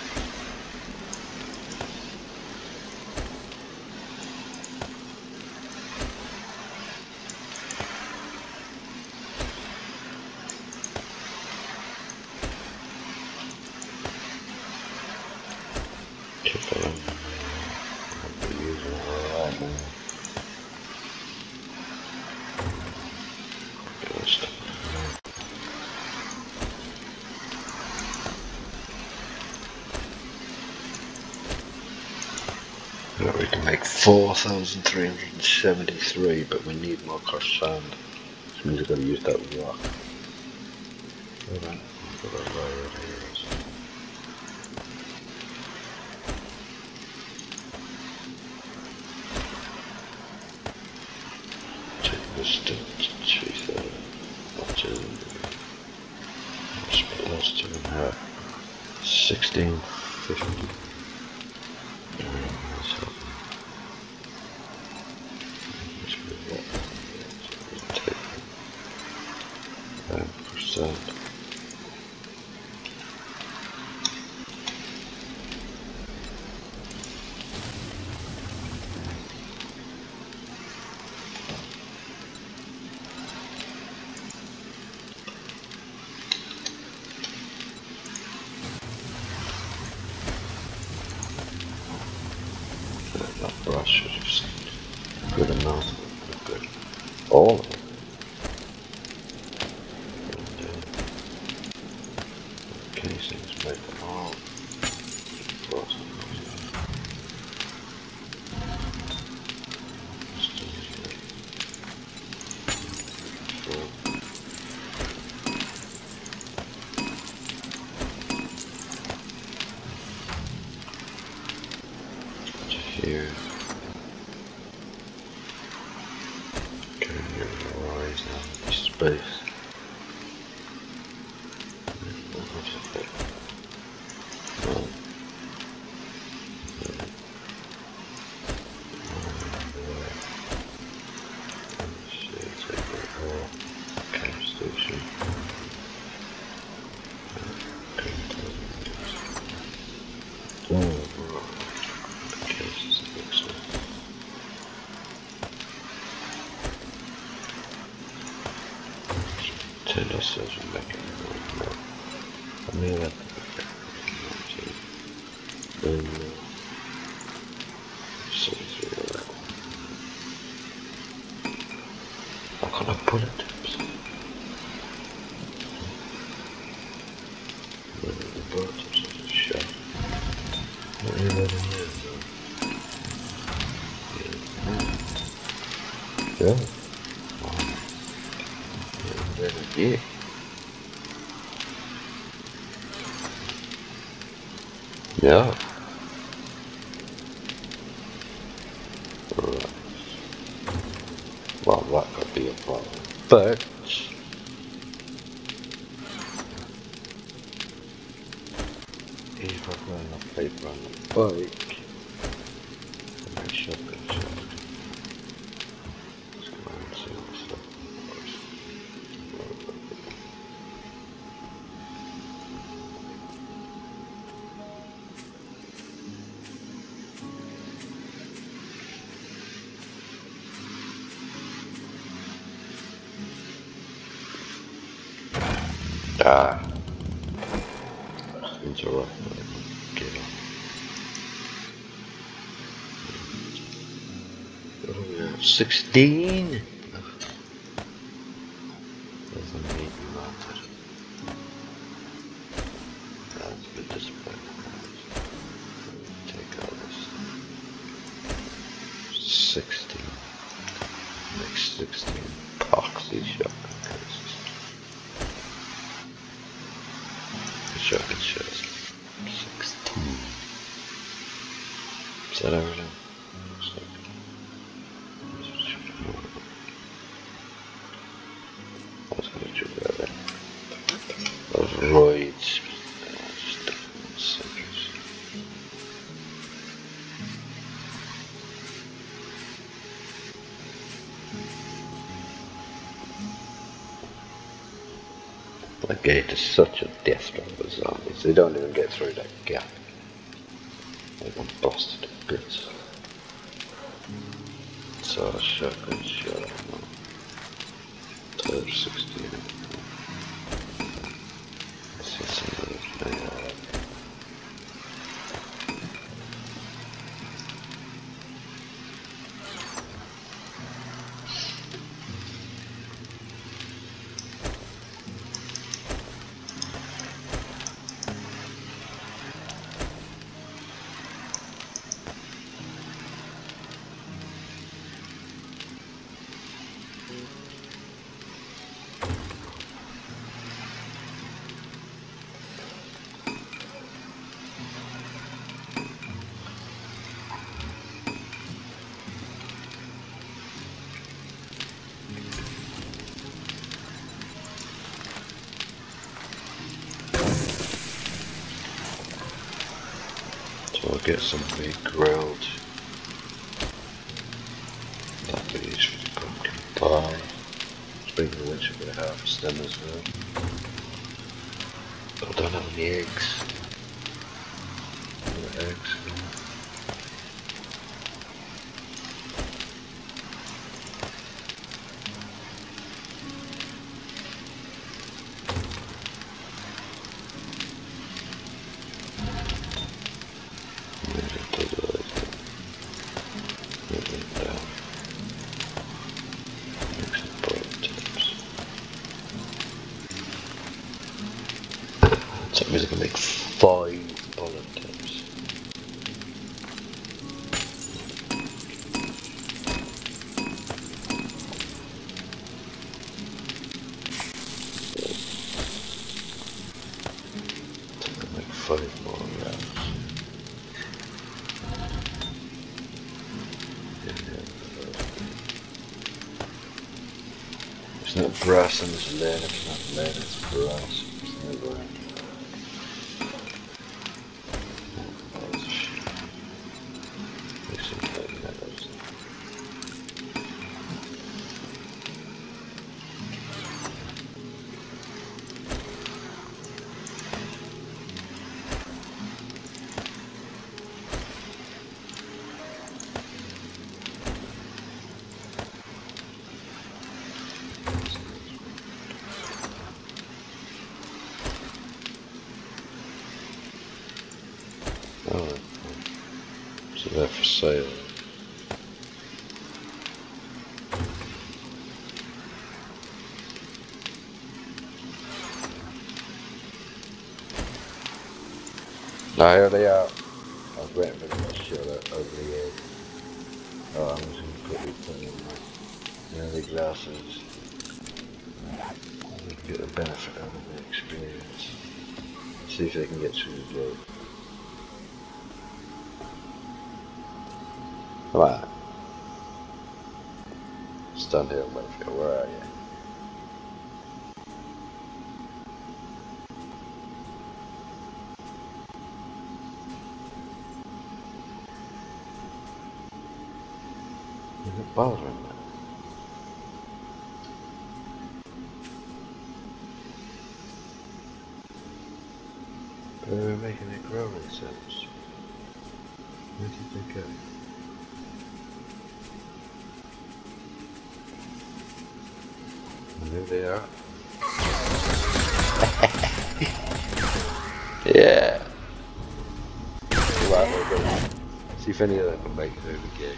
We can make 4,373, but we need more crushed sand, which means we've got to use that rock. Alright, I've got a layer of heroes. Take this to chase that up to that's 2.5. 1650. That brush should have seemed good enough. Good. All of it. Casings make them all. Here. Turn your eyes on the space. Ourselves and make it more. I mean that then see through that. I can't pull it tips. The bullet tips are just shut. Not really letting in though. Yeah. Yeah. Yeah. Right. Well, that could be a problem. But if I run a paper on the bike, my shotgun shot. Let's go and see what's up. Ah, it's alright. Get on. What do we have? 16? Doesn't need matter. That's a bit disappointing. Take all this. 16. Next 16. Poxy shotgun cases. Shotgun shells. 16. Is that everything? I was gonna do that. Those roids. That gate is such a death trap for zombies. They don't even get through that gap. They got busted to bits. So shotgun shell. 16. So I'll get some big grilled. That could use for the pumpkin pie. Speaking of which, I'm going to harvest them as well. But I don't have any eggs. No eggs. So that means I can make 5 bullet tips. So I can make 5 more rounds. It's not brass and it's lead, it's not lead, it's brass. It's not lead. Oh, so they're for sale. Now here they are. I was waiting for them to show that ugly egg. Oh, I'm just going to quickly put in my glasses. Get the benefit out of the experience. See if they can get through the gate. Come on. Stand here, motherfucker. Where are you? Is it bothering me? They were making it grow themselves. Where did they go? There they are. Yeah. Right, see if any of them can make it over gate.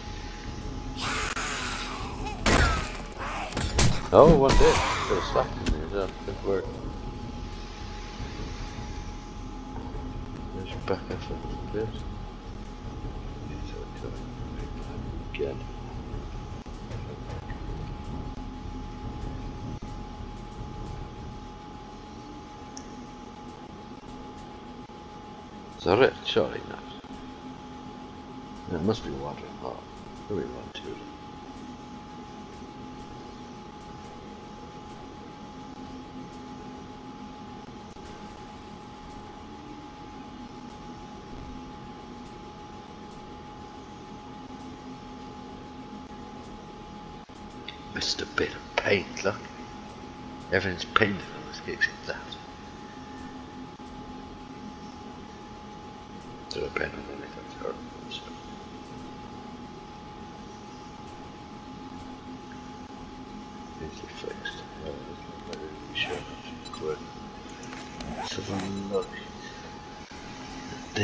Oh, one did. Could have slapped in there. That didn't work. Let's back up a little bit. Again. Is that it? Surely not. Yeah, it must be wandering off. Where we run to? Missed a bit of paint, look. Everything's painted on this game except that. Do a paint on anything, or easily fixed. Yeah, there's no really sure that's good. Let's have a look at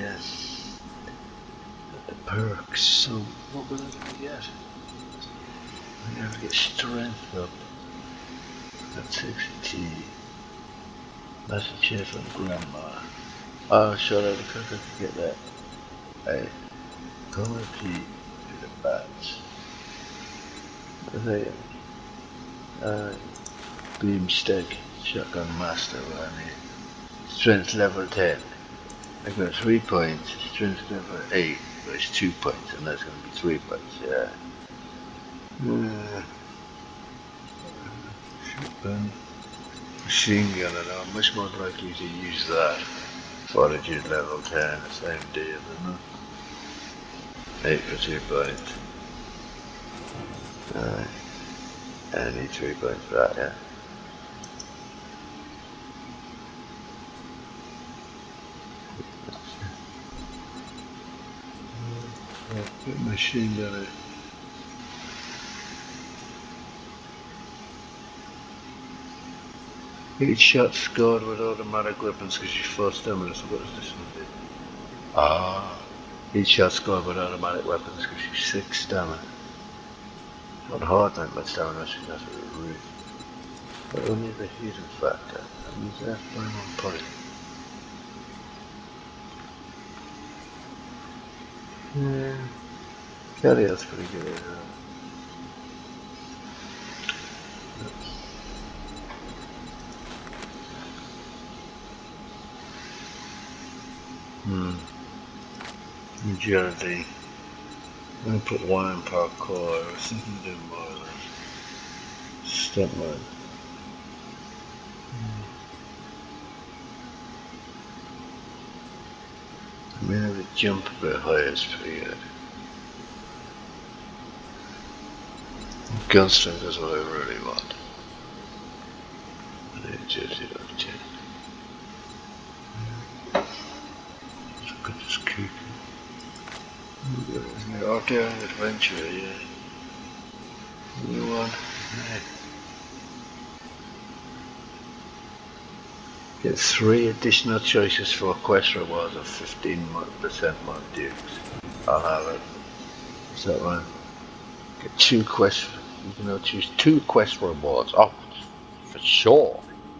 the perks. So what will I get? I never get strength up. That's 60. That's a chair from grandma. Oh, sure, I could get that. Hey, come with you to the bats. There. Beam stick, shotgun master around here. Strength level 10. I got 3 points. Strength level 8, but it's 2 points, and that's going to be 3 points, yeah. Shotgun. Machine gun, and I'm much more likely to use that. Fortitude level 10, the same deal, isn't it? 8 for 2 points. Alright. And I need 3 points for that, yeah. Put machine gun it. Each shot scored with automatic weapons because you force stamina, so what does this one do? Ah. Each shot scored with automatic weapons because you 6 stamina. On Horde Night, my stamina should not be rude. But only the heating factor. And use that by 1 point. Yeah. Carrier's pretty good as well. Agility. I'm going to put 1 in parkour. I was thinking to do more of that. Stunt mode. I mean, if it jump a bit higher, it's pretty good. Gun strength is what I really want. And agility of 10. Look at this creepy. Out there an adventure, yeah. New one. Yeah. Get 3 additional choices for quest rewards of 15% more dukes. I'll have it. Is that right? Get 2 quests. You can now choose 2 quest rewards. Oh, for sure.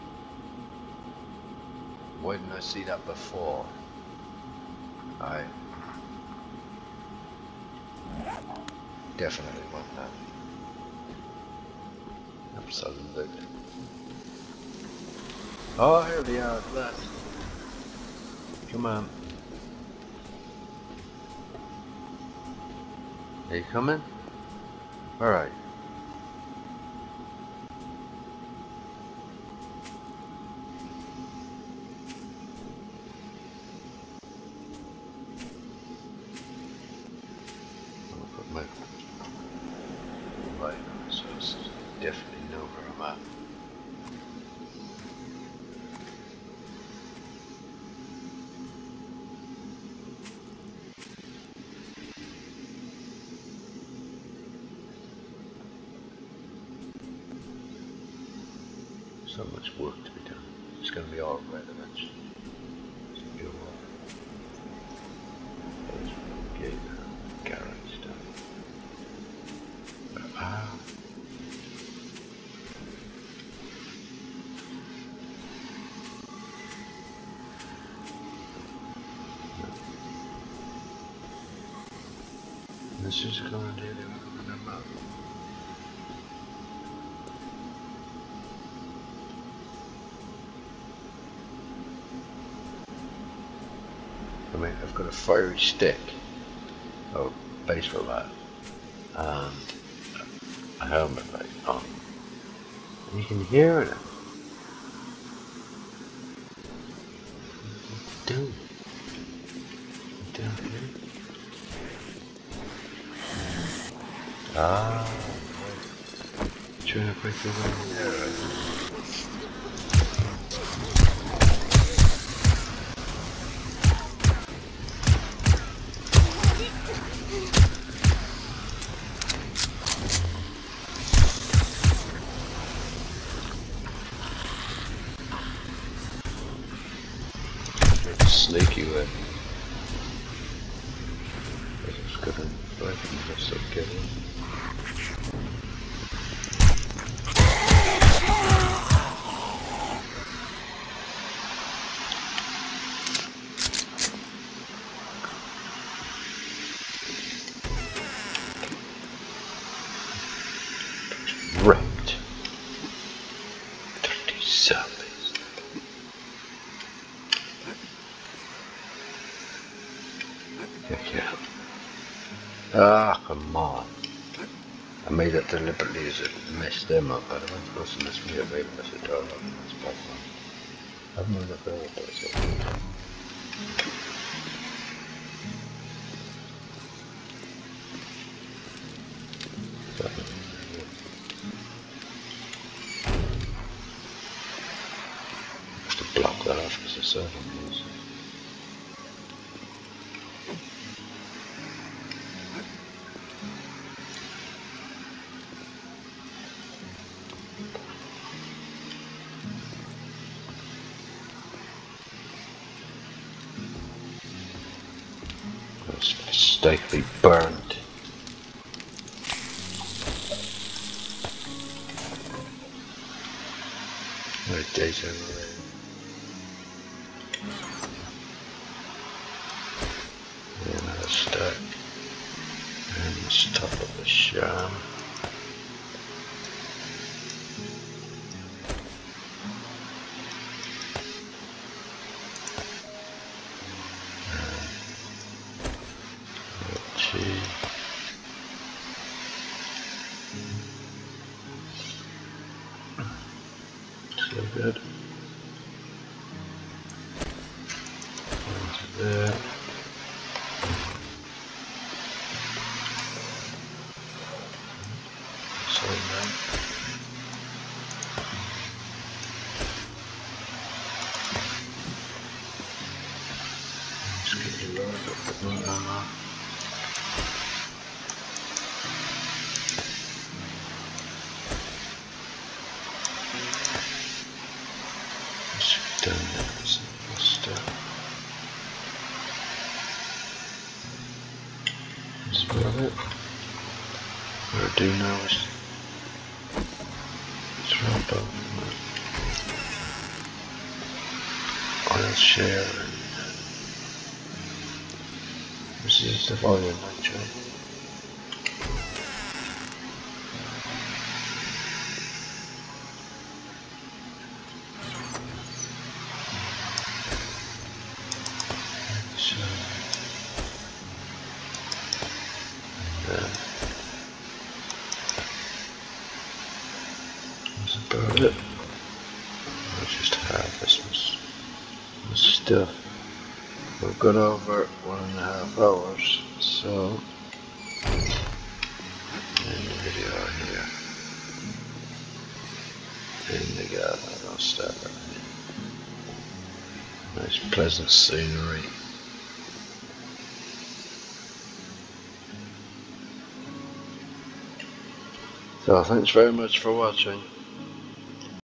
Why didn't I see that before? I definitely want that. Absolutely. Oh, here they are at last. Come on. Are you coming? Alright. I'll put my light on so it's definitely know where I'm at. So much work to be done. It's going to be all right eventually. Go on. There's garage stuff. Ah. This is going to do the map. I mean, I've got a fiery stick, or baseball bat, and a helmet light on. And you can hear it. Down here. Ah, right. Trying to break the wall there, right? Sneaky way. I just couldn't find him, just so get him. Wrecked. Dirty zombies. Yeah. Ah, come on. I made that deliberately as it messed them up, but I wasn't supposed to mess me up, maybe mess it all up. That's bad one. I've moved up there, but it's okay. Have to block that off because the server moves. Mistakenly burned. No data anyway. And a stack. And the top of the sham. So good. Into there. So now. Just get the load up with my ammo. Done that, simple stuff. That's about it. What I do now is drop up my oil share and this is the volume actually. That's about it. I'll just harvest my stuff. We've got over 1.5 hours, so end the video here. In the garden, I'll start that. Nice pleasant scenery. So thanks very much for watching.